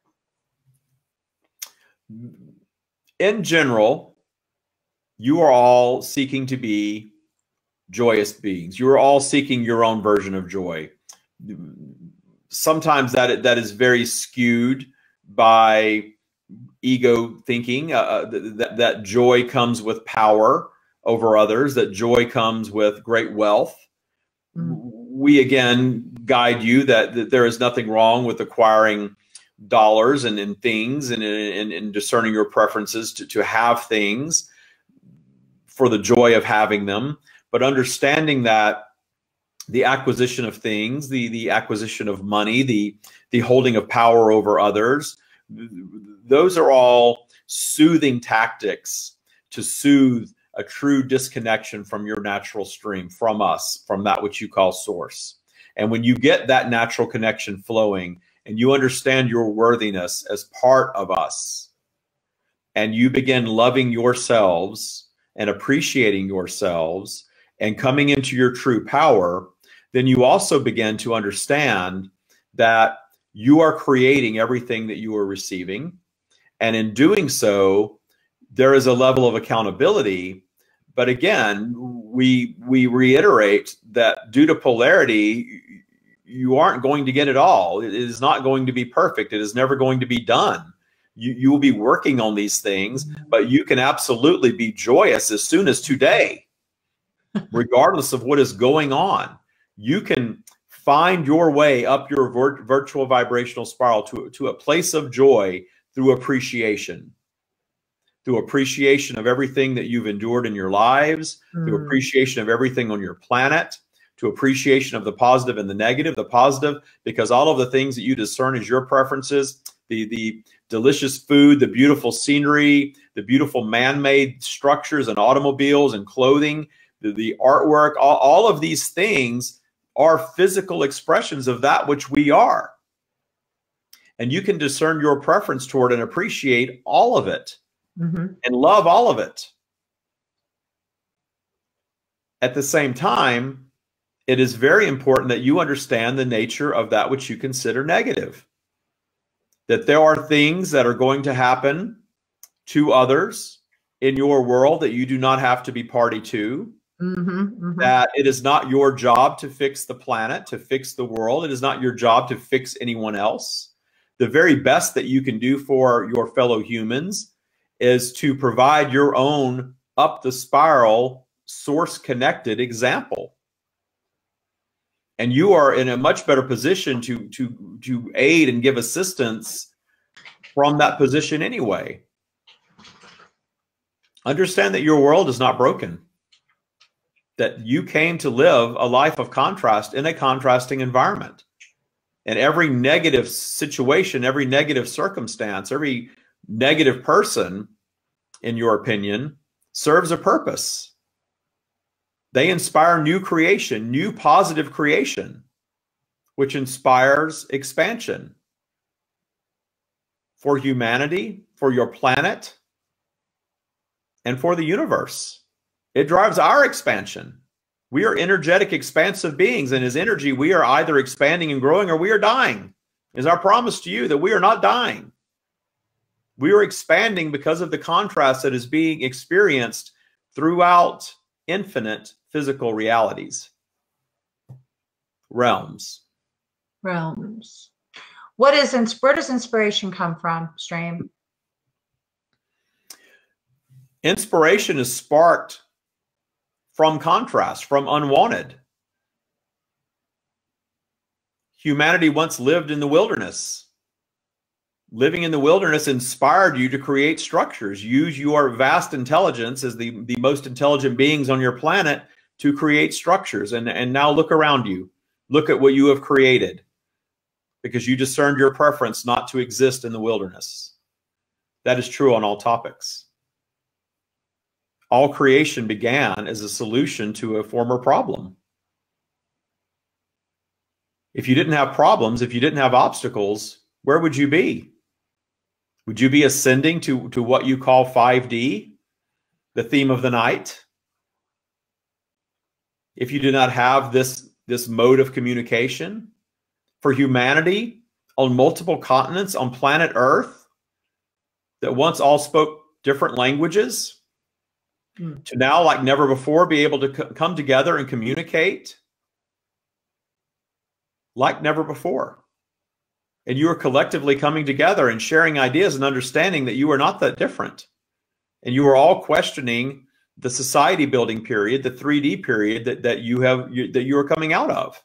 In general, you are all seeking to be joyous beings. You are all seeking your own version of joy. Sometimes that is very skewed by ego thinking, that joy comes with power over others, that joy comes with great wealth. We again guide you that there is nothing wrong with acquiring dollars and things and discerning your preferences to have things for the joy of having them, but understanding that the acquisition of things, the acquisition of money, the holding of power over others, those are all soothing tactics to soothe a true disconnection from your natural stream, from us, from that which you call source. And when you get that natural connection flowing and you understand your worthiness as part of us, and you begin loving yourselves and appreciating yourselves and coming into your true power, then you also begin to understand that you are creating everything that you are receiving. And in doing so, there is a level of accountability. But again, we reiterate that due to polarity, you aren't going to get it all. It is not going to be perfect. It is never going to be done. You will be working on these things, but you can absolutely be joyous as soon as today, regardless of what is going on. You can find your way up your virtual vibrational spiral to a place of joy through appreciation of everything that you've endured in your lives, through appreciation of everything on your planet, to appreciation of the positive and the negative. The positive, because all of the things that you discern as your preferences, the delicious food, the beautiful scenery, the beautiful man-made structures and automobiles and clothing, the artwork, all of these things are physical expressions of that which we are. And you can discern your preference toward and appreciate all of it and love all of it. At the same time, it is very important that you understand the nature of that which you consider negative. That there are things that are going to happen to others in your world that you do not have to be party to. That it is not your job to fix the planet, to fix the world. It is not your job to fix anyone else. The very best that you can do for your fellow humans is to provide your own up the spiral, source-connected example. And you are in a much better position to aid and give assistance from that position anyway. Understand that your world is not broken. That you came to live a life of contrast in a contrasting environment. And every negative situation, every negative circumstance, every negative person, in your opinion, serves a purpose. They inspire new creation, new positive creation, which inspires expansion for humanity, for your planet, and for the universe. It drives our expansion. We are energetic, expansive beings, and as energy, we are either expanding and growing or we are dying. It's our promise to you that we are not dying. We are expanding because of the contrast that is being experienced throughout infinite physical realities. Realms. Where does inspiration come from, Stream? Inspiration is sparked from contrast, from unwanted. Humanity once lived in the wilderness. Living in the wilderness inspired you to create structures. Use your vast intelligence as the most intelligent beings on your planet to create structures. And now look around you. Look at what you have created because you discerned your preference not to exist in the wilderness. That is true on all topics. All creation began as a solution to a former problem. If you didn't have problems, if you didn't have obstacles, where would you be? Would you be ascending to what you call 5D, the theme of the night? If you did not have this mode of communication for humanity on multiple continents on planet Earth that once all spoke different languages, to now, like never before, be able to come together and communicate like never before. And you are collectively coming together and sharing ideas and understanding that you are not that different. And you are all questioning the society building period, the 3D period that you are coming out of.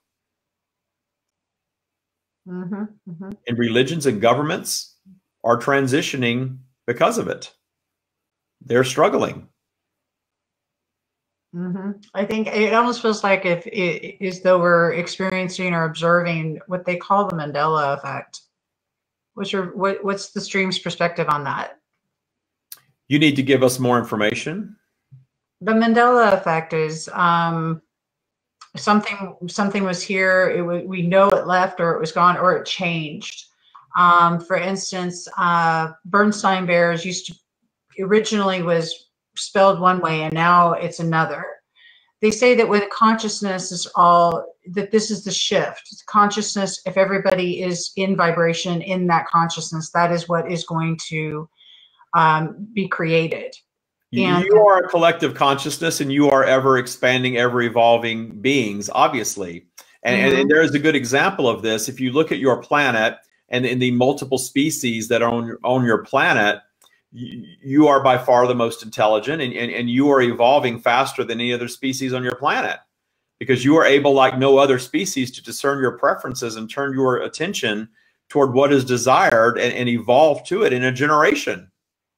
And religions and governments are transitioning because of it. They're struggling. I think it almost feels like as though we're experiencing or observing what they call the Mandela effect. What's the Stream's perspective on that? You need to give us more information. The Mandela effect is something was here. We know it left or it was gone or it changed. For instance, Bernstein bears originally was spelled one way and now it's another. They say that when consciousness is that this is the shift. Consciousness, if everybody is in vibration in that consciousness, that is what is going to be created. You are a collective consciousness, and you are ever expanding, ever evolving beings, obviously. And there is a good example of this. If you look at your planet and in the multiple species that are on your planet, you are by far the most intelligent, and you are evolving faster than any other species on your planet, because you are able, like no other species, to discern your preferences and turn your attention toward what is desired and evolve to it in a generation.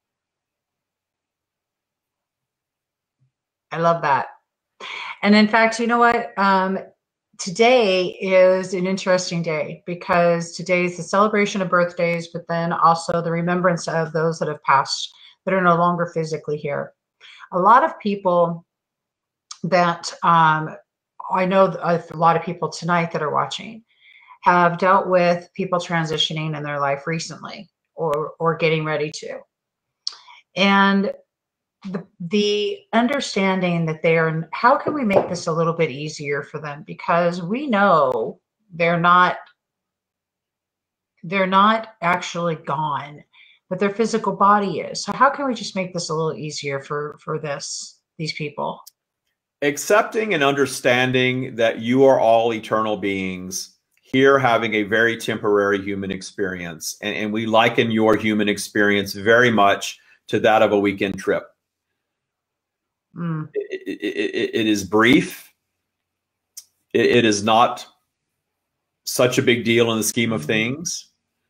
I love that. And in fact, you know what? Today is an interesting day, because today is the celebration of birthdays, but then also the remembrance of those that have passed, that are no longer physically here. A lot of people that I know, a lot of people tonight that are watching have dealt with people transitioning in their life recently, or getting ready to. And the understanding that how can we make this a little bit easier for them? Because we know they're not actually gone, but their physical body is. So how can we just make this a little easier for these people? Accepting and understanding that you are all eternal beings here, having a very temporary human experience. And we liken your human experience very much to that of a weekend trip. It is brief. It is not such a big deal in the scheme of things.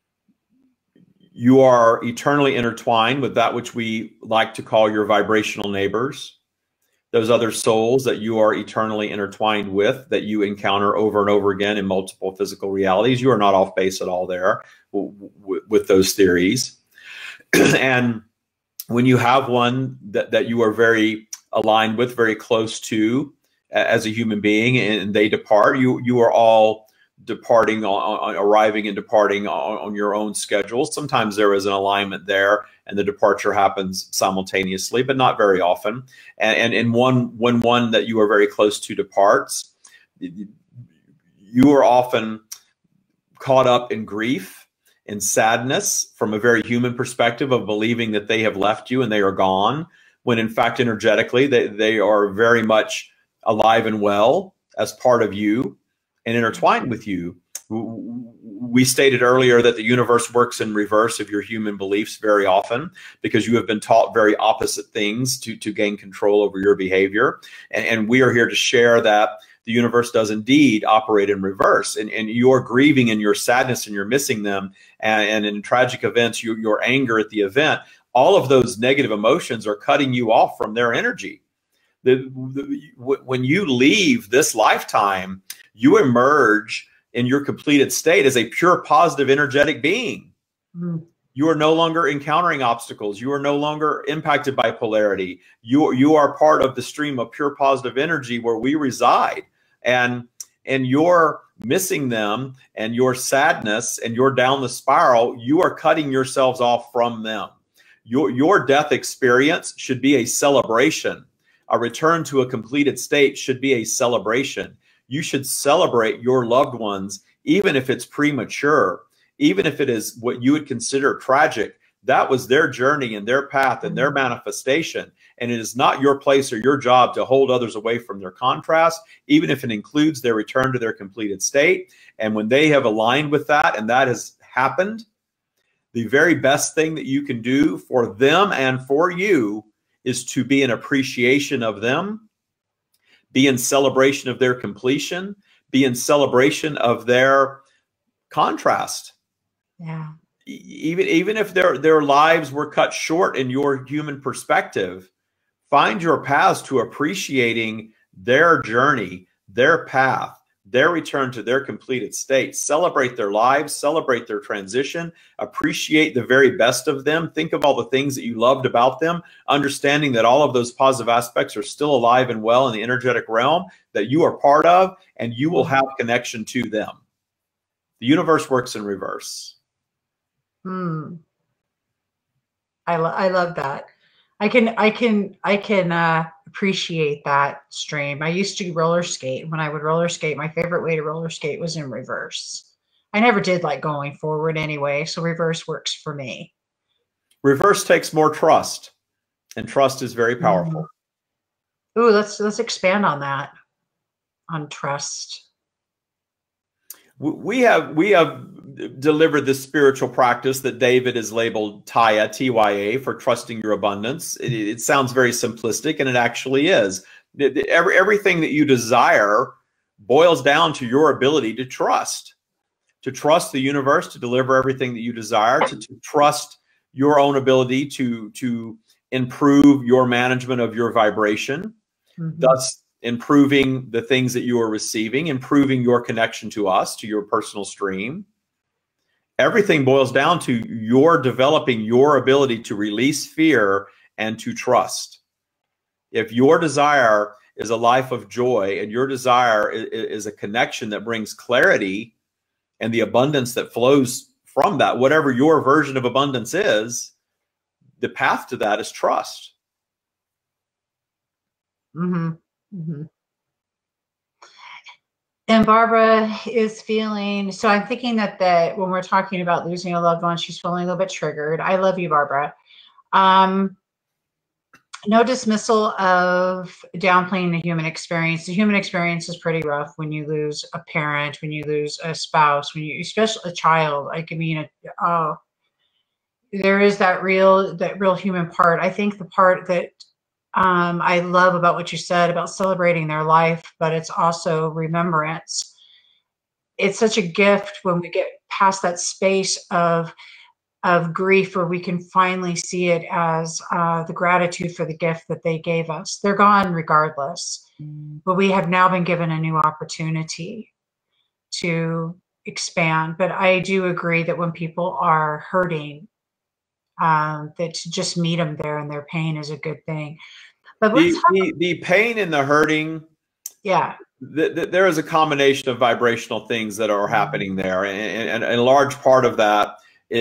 You are eternally intertwined with that which we like to call your vibrational neighbors, those other souls that you are eternally intertwined with, that you encounter over and over again in multiple physical realities. You are not off base at all there with those theories. And when you have one that you are very aligned with, very close to as a human being, and they depart, you are all departing, arriving and departing on your own schedules. Sometimes there is an alignment there, and the departure happens simultaneously, but not very often. And when one that you are very close to departs, you are often caught up in grief and sadness from a very human perspective of believing that they have left you and they are gone, when in fact energetically they are very much alive and well as part of you and intertwined with you. We stated earlier that the universe works in reverse of your human beliefs very often, because you have been taught very opposite things to gain control over your behavior. And we are here to share that the universe does indeed operate in reverse, and you're grieving and your sadness and you're missing them. And in tragic events, your anger at the event, all of those negative emotions are cutting you off from their energy. When you leave this lifetime, you emerge in your completed state as a pure positive energetic being. You are no longer encountering obstacles. You are no longer impacted by polarity. You are part of the stream of pure positive energy where we reside. And you're missing them, and your sadness, and you're down the spiral, you are cutting yourselves off from them. Your death experience should be a celebration. A return to a completed state should be a celebration. You should celebrate your loved ones, even if it's premature, even if it is what you would consider tragic. That was their journey and their path and their manifestation. And it is not your place or your job to hold others away from their contrast, even if it includes their return to their completed state. And when they have aligned with that, and that has happened, the very best thing that you can do for them and for you is to be in appreciation of them, be in celebration of their completion, be in celebration of their contrast. Yeah. Even if their lives were cut short in your human perspective, find your paths to appreciating their journey, their path, their return to their completed state. Celebrate their lives, celebrate their transition, appreciate the very best of them. Think of all the things that you loved about them, understanding that all of those positive aspects are still alive and well in the energetic realm that you are part of, and you will have connection to them. The universe works in reverse. I love that. I can appreciate that stream. I used to roller skate. When I would roller skate, my favorite way to roller skate was in reverse. I never did like going forward anyway, so reverse works for me. Reverse takes more trust, and trust is very powerful. Ooh, let's expand on that, on trust. We have delivered this spiritual practice that David has labeled Tya, T-Y-A, for trusting your abundance. It sounds very simplistic, and it actually is. Everything that you desire boils down to your ability to trust the universe to deliver everything that you desire, to trust your own ability to improve your management of your vibration, thus improving the things that you are receiving, improving your connection to us, to your personal stream. Everything boils down to your developing your ability to release fear and to trust. If your desire is a life of joy and your desire is a connection that brings clarity and the abundance that flows from that, whatever your version of abundance is, the path to that is trust. And Barbara is feeling, so I'm thinking that when we're talking about losing a loved one, she's feeling a little bit triggered. I love you, Barbara. No dismissal of downplaying the human experience. The human experience is pretty rough when you lose a parent, when you lose a spouse, when you, especially a child. Like, I mean, there is that real human part. I think the part that I love about what you said about celebrating their life, but it's also remembrance. It's such a gift when we get past that space of grief, where we can finally see it as the gratitude for the gift that they gave us. They're gone regardless, but we have now been given a new opportunity to expand. But I do agree that when people are hurting, that to just meet them there in their pain is a good thing. But the pain and the hurting, yeah, there is a combination of vibrational things that are happening there, and a large part of that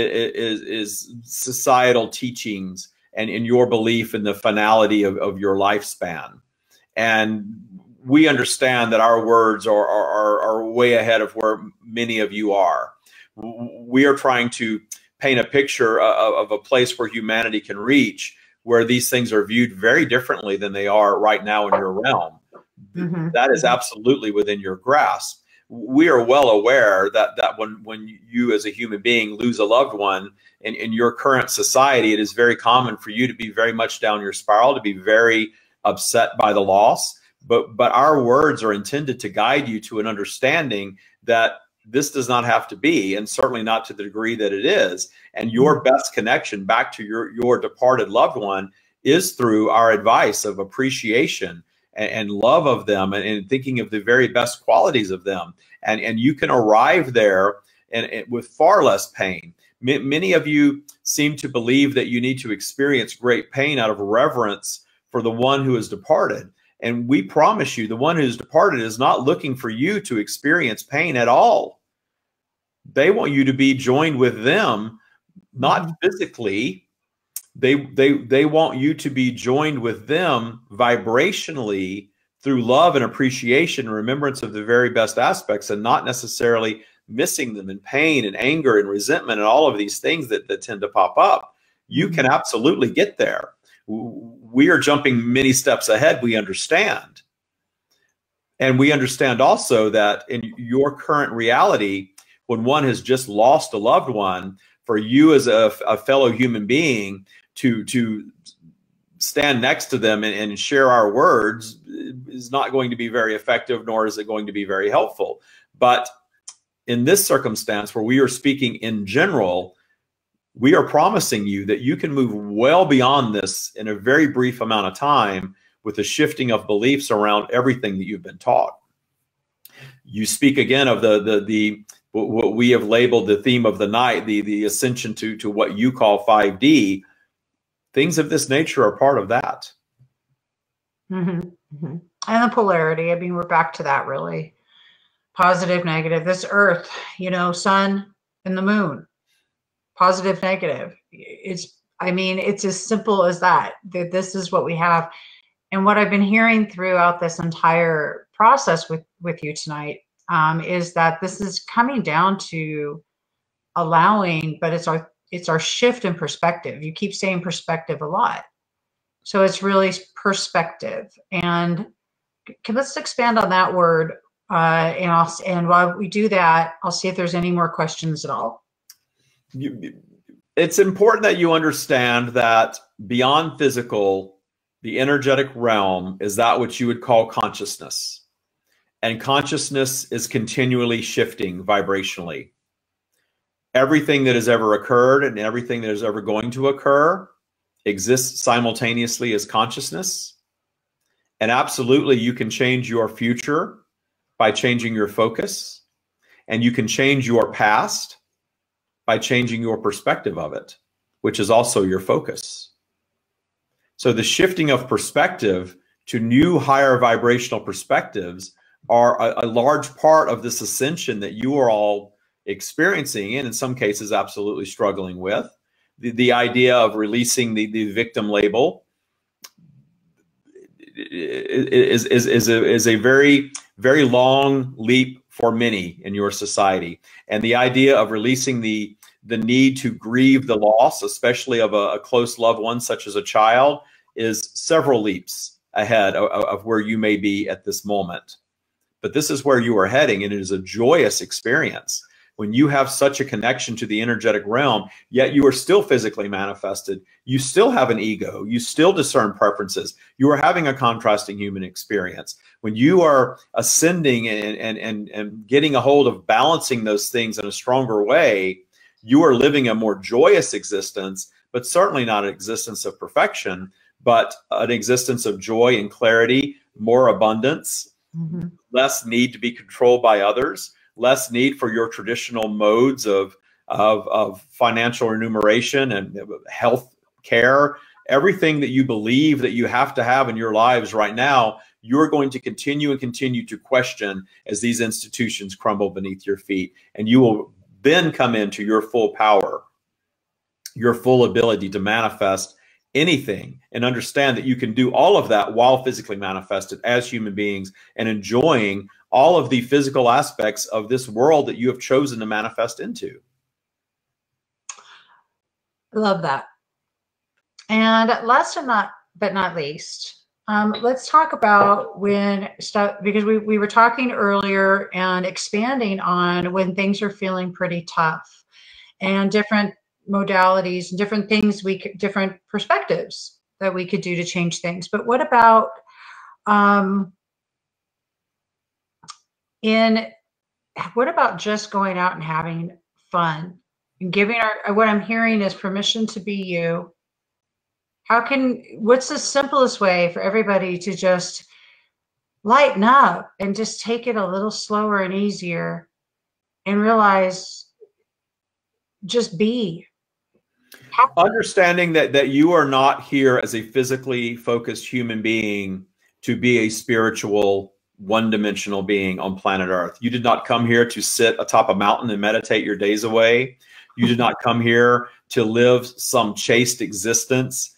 is societal teachings and in your belief in the finality of your lifespan. And we understand that our words are way ahead of where many of you are. We are trying to paint a picture of a place where humanity can reach, where these things are viewed very differently than they are right now in your realm. That is absolutely within your grasp. We are well aware that when you as a human being lose a loved one in your current society, it is very common for you to be very much down your spiral, to be very upset by the loss. But our words are intended to guide you to an understanding that this does not have to be, and certainly not to the degree that it is. And your best connection back to your departed loved one is through our advice of appreciation and love of them, and thinking of the very best qualities of them. And you can arrive there and with far less pain. Many of you seem to believe that you need to experience great pain out of reverence for the one who has departed. And we promise you, the one who's departed is not looking for you to experience pain at all. They want you to be joined with them, not physically. They want you to be joined with them vibrationally through love and appreciation and remembrance of the very best aspects, and not necessarily missing them in pain and anger and resentment and all of these things that tend to pop up. You can absolutely get there. We are jumping many steps ahead, we understand. And we understand also that in your current reality, when one has just lost a loved one, for you as a fellow human being to stand next to them and share our words is not going to be very effective, nor is it going to be very helpful. But in this circumstance where we are speaking in general, we are promising you that you can move well beyond this in a very brief amount of time with the shifting of beliefs around everything that you've been taught. You speak again of what we have labeled the theme of the night, the ascension to what you call 5D. Things of this nature are part of that. And the polarity. I mean, we're back to that, really. Positive, negative. This earth, you know, sun and the moon. Positive, negative. I mean, it's as simple as that. This is what we have. And what I've been hearing throughout this entire process with you tonight is that this is coming down to allowing, but it's it's our shift in perspective. You keep saying perspective a lot. So it's really perspective. And let's expand on that word. And while we do that, I'll see if there's any more questions at all. It's important that you understand that beyond physical, the energetic realm is that which you would call consciousness. And consciousness is continually shifting vibrationally. Everything that has ever occurred and everything that is ever going to occur exists simultaneously as consciousness. And absolutely, you can change your future by changing your focus. And you can change your past by changing your perspective of it, which is also your focus. So the shifting of perspective to new higher vibrational perspectives are a large part of this ascension that you are all experiencing and in some cases absolutely struggling with. The idea of releasing the victim label is a very, very long leap for many in your society. And the idea of releasing the need to grieve the loss, especially of a close loved one, such as a child, is several leaps ahead of where you may be at this moment. But this is where you are heading, and it is a joyous experience. When you have such a connection to the energetic realm, yet you are still physically manifested, you still have an ego, you still discern preferences, you are having a contrasting human experience. When you are ascending and getting a hold of balancing those things in a stronger way, you are living a more joyous existence, but certainly not an existence of perfection, but an existence of joy and clarity, more abundance, less need to be controlled by others, less need for your traditional modes of financial remuneration and health care. Everything that you believe that you have to have in your lives right now, you're going to continue to question as these institutions crumble beneath your feet. And you will then come into your full power, your full ability to manifest anything, and understand that you can do all of that while physically manifested as human beings and enjoying all of the physical aspects of this world that you have chosen to manifest into. I love that. And last but not least, let's talk about when stuff, because we were talking earlier and expanding on when things are feeling pretty tough and different modalities and different things different perspectives that we could do to change things. But what about what about just going out and having fun and giving what I'm hearing is permission to be you? What's the simplest way for everybody to just lighten up and just take it a little slower and easier and realize, just be? Understanding that you are not here as a physically focused human being to be a spiritual, one-dimensional being on planet Earth. You did not come here to sit atop a mountain and meditate your days away. You did not come here to live some chaste existence,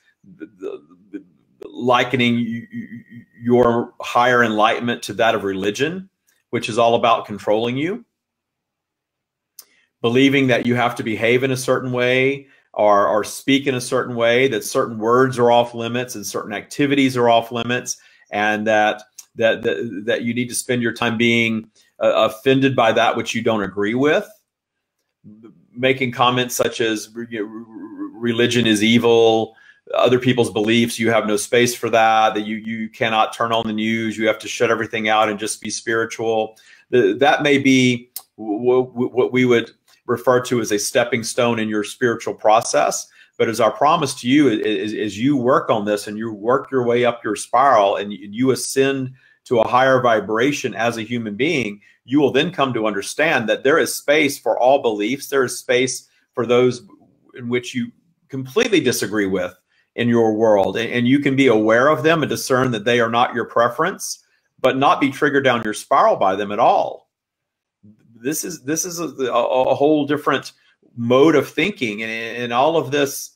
likening your higher enlightenment to that of religion, which is all about controlling you, believing that you have to behave in a certain way or speak in a certain way, that certain words are off limits and certain activities are off limits, and that you need to spend your time being offended by that which you don't agree with, making comments such as religion is evil, other people's beliefs, you have no space for that you cannot turn on the news, you have to shut everything out and just be spiritual. That may be what we would refer to as a stepping stone in your spiritual process. But as our promise to you is you work on this and you work your way up your spiral and you ascend to a higher vibration as a human being, you will then come to understand that there is space for all beliefs. There is space for those in which you completely disagree with in your world. And you can be aware of them and discern that they are not your preference, but not be triggered down your spiral by them at all. This is a whole different mode of thinking, and all of this,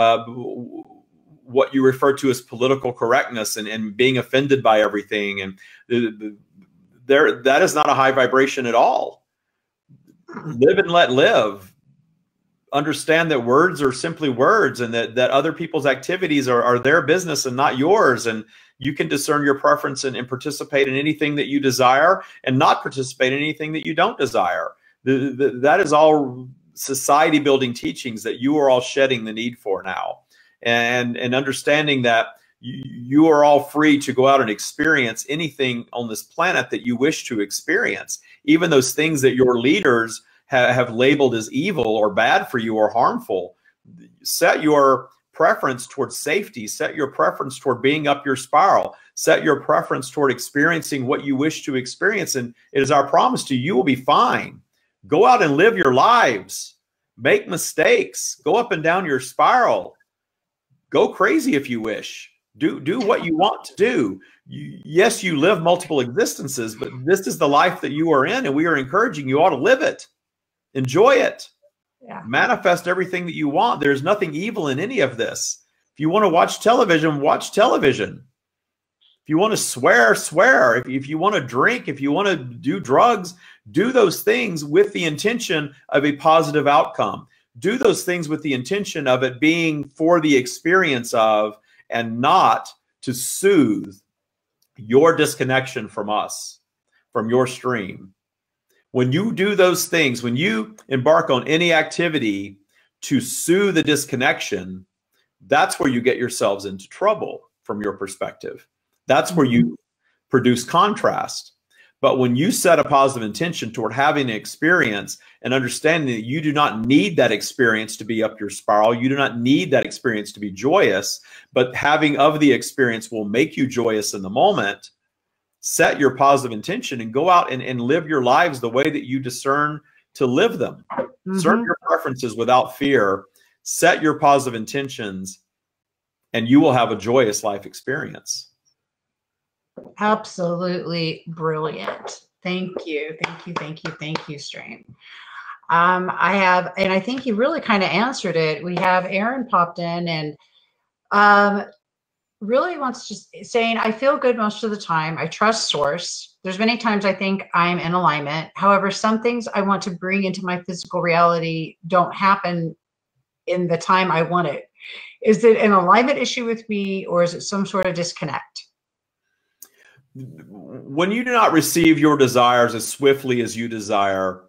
what you refer to as political correctness and being offended by everything, and that is not a high vibration at all. Live and let live. understand that words are simply words, and that other people's activities are their business and not yours. And you can discern your preference and participate in anything that you desire, and not participate in anything that you don't desire. That is all society building teachings that you are all shedding the need for now. And understanding that you are all free to go out and experience anything on this planet that you wish to experience, even those things that your leaders have labeled as evil or bad for you or harmful. Set your preference towards safety. Set your preference toward being up your spiral. Set your preference toward experiencing what you wish to experience. And it is our promise to you, you will be fine. Go out and live your lives. Make mistakes. Go up and down your spiral. Go crazy if you wish. Do what you want to do. Yes, you live multiple existences, but this is the life that you are in, and we are encouraging you all to live it. Enjoy it. Yeah. Manifest everything that you want. There's nothing evil in any of this. If you want to watch television, watch television. If you want to swear, swear. If you want to drink, if you want to do drugs, do those things with the intention of a positive outcome. Do those things with the intention of it being for the experience of, and not to soothe your disconnection from us, from your stream. When you do those things, when you embark on any activity to soothe the disconnection, that's where you get yourselves into trouble from your perspective. That's where you produce contrast. But when you set a positive intention toward having an experience and understanding that you do not need that experience to be up your spiral, you do not need that experience to be joyous, but having of the experience will make you joyous in the moment, set your positive intention and go out and live your lives the way that you discern to live them. Serve your preferences without fear, set your positive intentions, and you will have a joyous life experience. Absolutely brilliant. Thank you. Thank you. Thank you. Thank you, Stream. I have, and I think you really kind of answered it. We have Aaron popped in and really wants to saying, I feel good most of the time. I trust source. There's many times I think I'm in alignment. However, some things I want to bring into my physical reality don't happen in the time I want it. Is it an alignment issue with me, or is it some sort of disconnect? When you do not receive your desires as swiftly as you desire,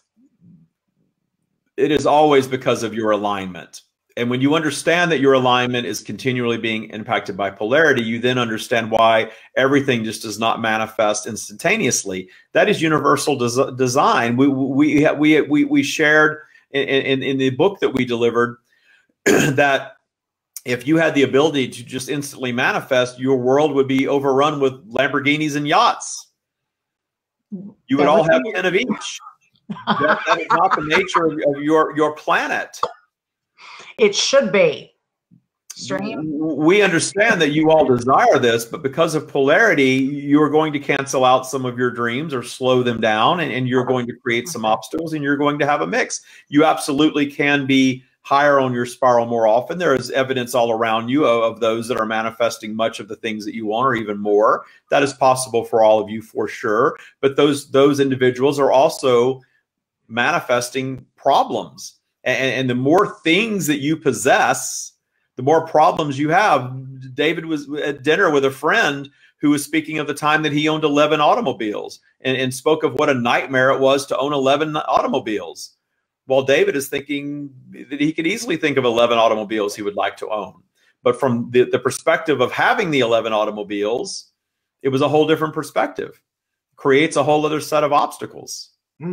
it is always because of your alignment. And when you understand that your alignment is continually being impacted by polarity, you then understand why everything just does not manifest instantaneously. That is universal design. We shared in the book that we delivered that if you had the ability to just instantly manifest, your world would be overrun with Lamborghinis and yachts. You would all have 10 of each. That is not the nature of your planet. It should be. Stream. We understand that you all desire this, but because of polarity, you're going to cancel out some of your dreams or slow them down, and you're going to create some obstacles, and you're going to have a mix. You absolutely can be higher on your spiral more often. There is evidence all around you of those that are manifesting much of the things that you want or even more. That is possible for all of you for sure. But those individuals are also manifesting problems. And the more things that you possess, the more problems you have. David was at dinner with a friend who was speaking of the time that he owned 11 automobiles and spoke of what a nightmare it was to own 11 automobiles. While David is thinking that he could easily think of 11 automobiles he would like to own. But from the perspective of having the 11 automobiles, it was a whole different perspective. Creates a whole other set of obstacles.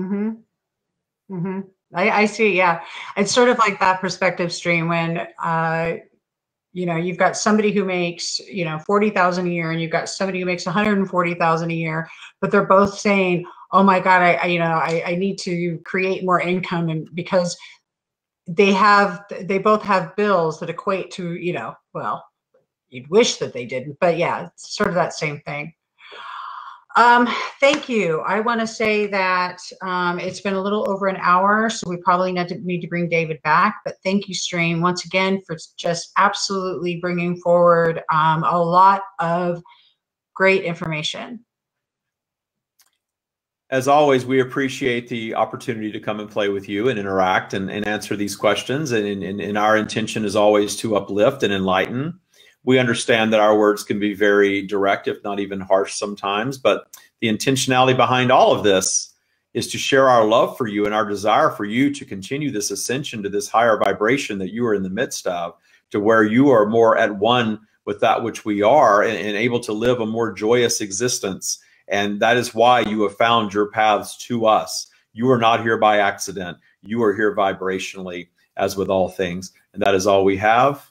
I see. Yeah. It's sort of like that perspective, Stream, when, you know, you've got somebody who makes, you know, 40,000 a year, and you've got somebody who makes 140,000 a year, but they're both saying, oh my God, I need to create more income, and because they both have bills that equate to, you know, well, you'd wish that they didn't, but yeah, it's sort of that same thing. Thank you. I want to say that it's been a little over an hour, so we probably need to bring David back, but thank you, Stream, once again for just absolutely bringing forward a lot of great information. As always, we appreciate the opportunity to come and play with you and interact and answer these questions. And our intention is always to uplift and enlighten. We understand that our words can be very direct, if not even harsh sometimes, but the intentionality behind all of this is to share our love for you and our desire for you to continue this ascension to this higher vibration that you are in the midst of, to where you are more at one with that which we are and able to live a more joyous existence. And that is why you have found your paths to us. You are not here by accident. You are here vibrationally, as with all things. And that is all we have.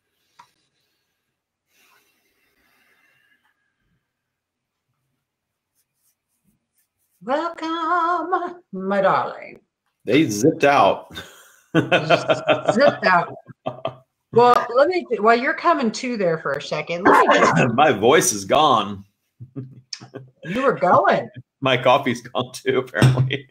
Welcome, my darling. They zipped out. Zipped out. Well, while you're coming to there for a second, my voice is gone. You were going. My coffee's gone too, apparently.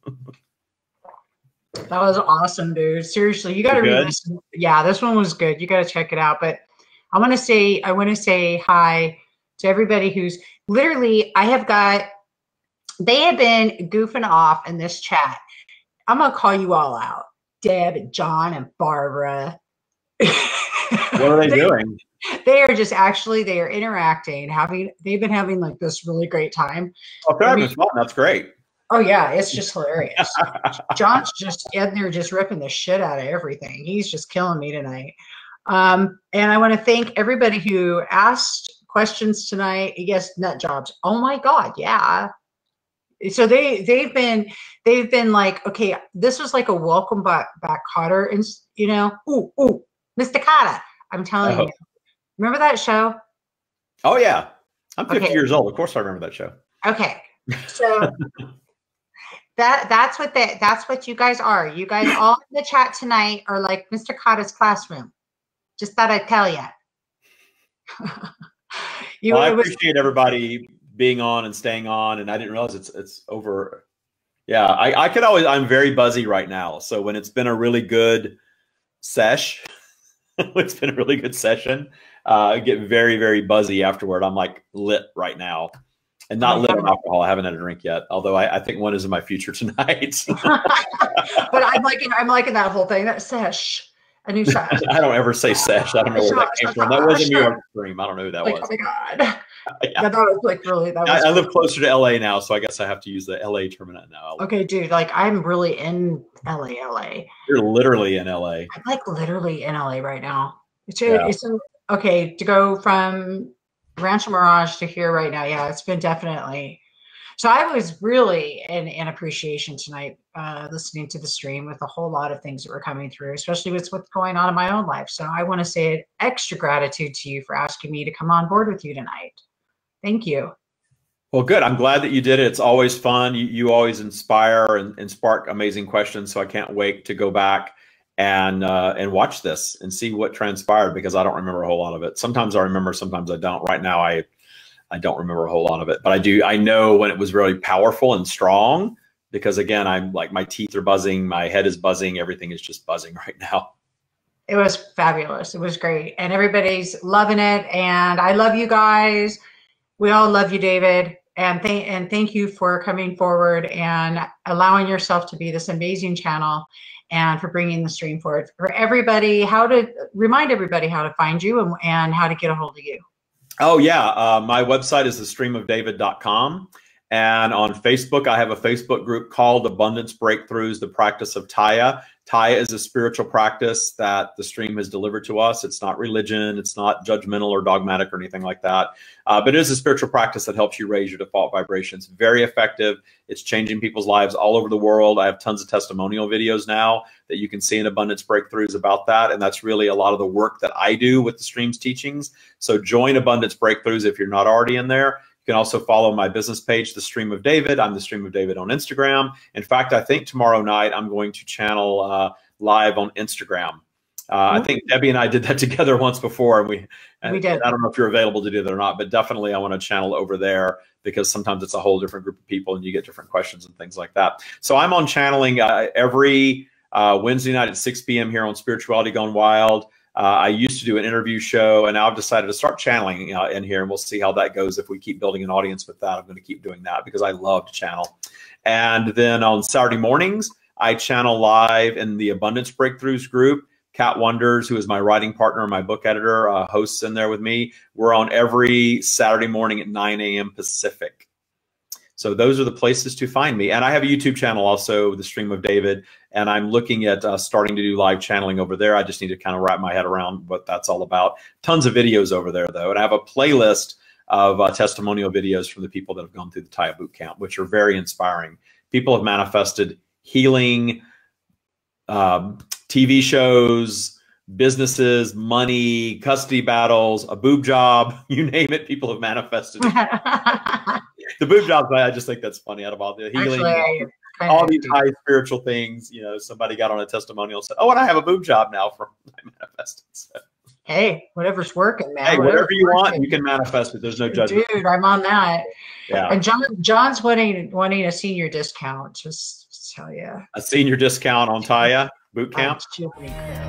That was awesome, dude. Seriously, you got to read this. Yeah, this one was good. You got to check it out. But I want to say hi to everybody who's literally, they have been goofing off in this chat. I'm going to call you all out. Deb and John and Barbara. What are they doing? They are just they are interacting, they've been having like this really great time. Oh, they're having fun. That's great. Oh yeah, it's just hilarious. John's just in there just ripping the shit out of everything. He's just killing me tonight. And I want to thank everybody who asked questions tonight. Yes, nut jobs. Oh my God, yeah. So they've been like, okay, this was like a welcome back Cotter, and ooh, Mr. Cotter. I'm telling you. Remember that show? Oh yeah. I'm 50 years old. Of course I remember that show. Okay. So that's what you guys are. You guys all in the chat tonight are like Mr. Cotter's classroom. Just thought I'd tell you. Well, I appreciate everybody being on and staying on, and I didn't realize it's over. Yeah, I'm very buzzy right now. So when it's been a really good sesh, it's been a really good session. I get very, very buzzy afterward. I'm like lit right now, and not lit on alcohol. I haven't had a drink yet, although I think one is in my future tonight. But I'm liking that whole thing. That sesh, a new sesh. I don't ever say sesh. I don't know where that came from. That was a New York stream. I don't know who that was. Oh my God. Yeah. That was like really. I live closer to LA now, so I guess I have to use the LA terminal now. Okay, dude. Like I'm really in LA. You're literally in LA. I'm like literally in LA right now. Okay, to go from Rancho Mirage to here right now. Yeah, it's been definitely. So I was really in appreciation tonight, listening to the stream with a whole lot of things that were coming through, especially with what's going on in my own life. So I want to say extra gratitude to you for asking me to come on board with you tonight. Thank you. Well, good. I'm glad that you did it. It's always fun. You always inspire and spark amazing questions. So I can't wait to go back and watch this and see what transpired, because I don't remember a whole lot of it. Sometimes I remember, sometimes I don't. Right now, I don't remember a whole lot of it, but I know when it was really powerful and strong, because again, I'm like, my teeth are buzzing, my head is buzzing, everything is just buzzing right now. It was fabulous. It was great. And everybody's loving it. And I love you guys. We all love you, David. And thank you for coming forward and allowing yourself to be this amazing channel, and for bringing the stream forward. For everybody, remind everybody how to find you and how to get a hold of you. Oh, yeah. My website is thestreamofdavid.com. And on Facebook, I have a Facebook group called Abundance Breakthroughs, the Practice of Taya. Taya is a spiritual practice that the stream has delivered to us. It's not religion. It's not judgmental or dogmatic or anything like that. But it is a spiritual practice that helps you raise your default vibrations. Very effective. It's changing people's lives all over the world. I have tons of testimonial videos now that you can see in Abundance Breakthroughs about that. And that's really a lot of the work that I do with the stream's teachings. So join Abundance Breakthroughs if you're not already in there. You can also follow my business page, The Stream of David. I'm The Stream of David on Instagram. In fact, I think tomorrow night I'm going to channel live on Instagram. I think Debbie and I did that together once before, and we did. I don't know if you're available to do that or not, but definitely I want to channel over there, because sometimes it's a whole different group of people and you get different questions and things like that. So I'm on channeling every Wednesday night at 6 p.m. here on Spirituality Gone Wild. I used to do an interview show, and now I've decided to start channeling in here, and we'll see how that goes. If we keep building an audience with that, I'm going to keep doing that because I love to channel. And then on Saturday mornings, I channel live in the Abundance Breakthroughs group. Kat Wonders, who is my writing partner and my book editor, hosts in there with me. We're on every Saturday morning at 9 a.m. Pacific. So those are the places to find me. And I have a YouTube channel also, The Stream of David, and I'm looking at starting to do live channeling over there. I just need to kind of wrap my head around what that's all about. Tons of videos over there, though. And I have a playlist of testimonial videos from the people that have gone through the Taya Boot Camp, which are very inspiring. People have manifested healing, TV shows, businesses, money, custody battles, a boob job, you name it, people have manifested it. The boob jobs, I just think that's funny. Out of all the healing, actually, all these high spiritual things, you know, somebody got on a testimonial and said, "Oh, and I have a boob job now from I manifested." So, hey, whatever's working, man. Hey, whatever you want, you can manifest it. There's no judgment. Dude, I'm on that. Yeah. And John's wanting a senior discount. Just tell you. A senior discount on Taya Boot Camp.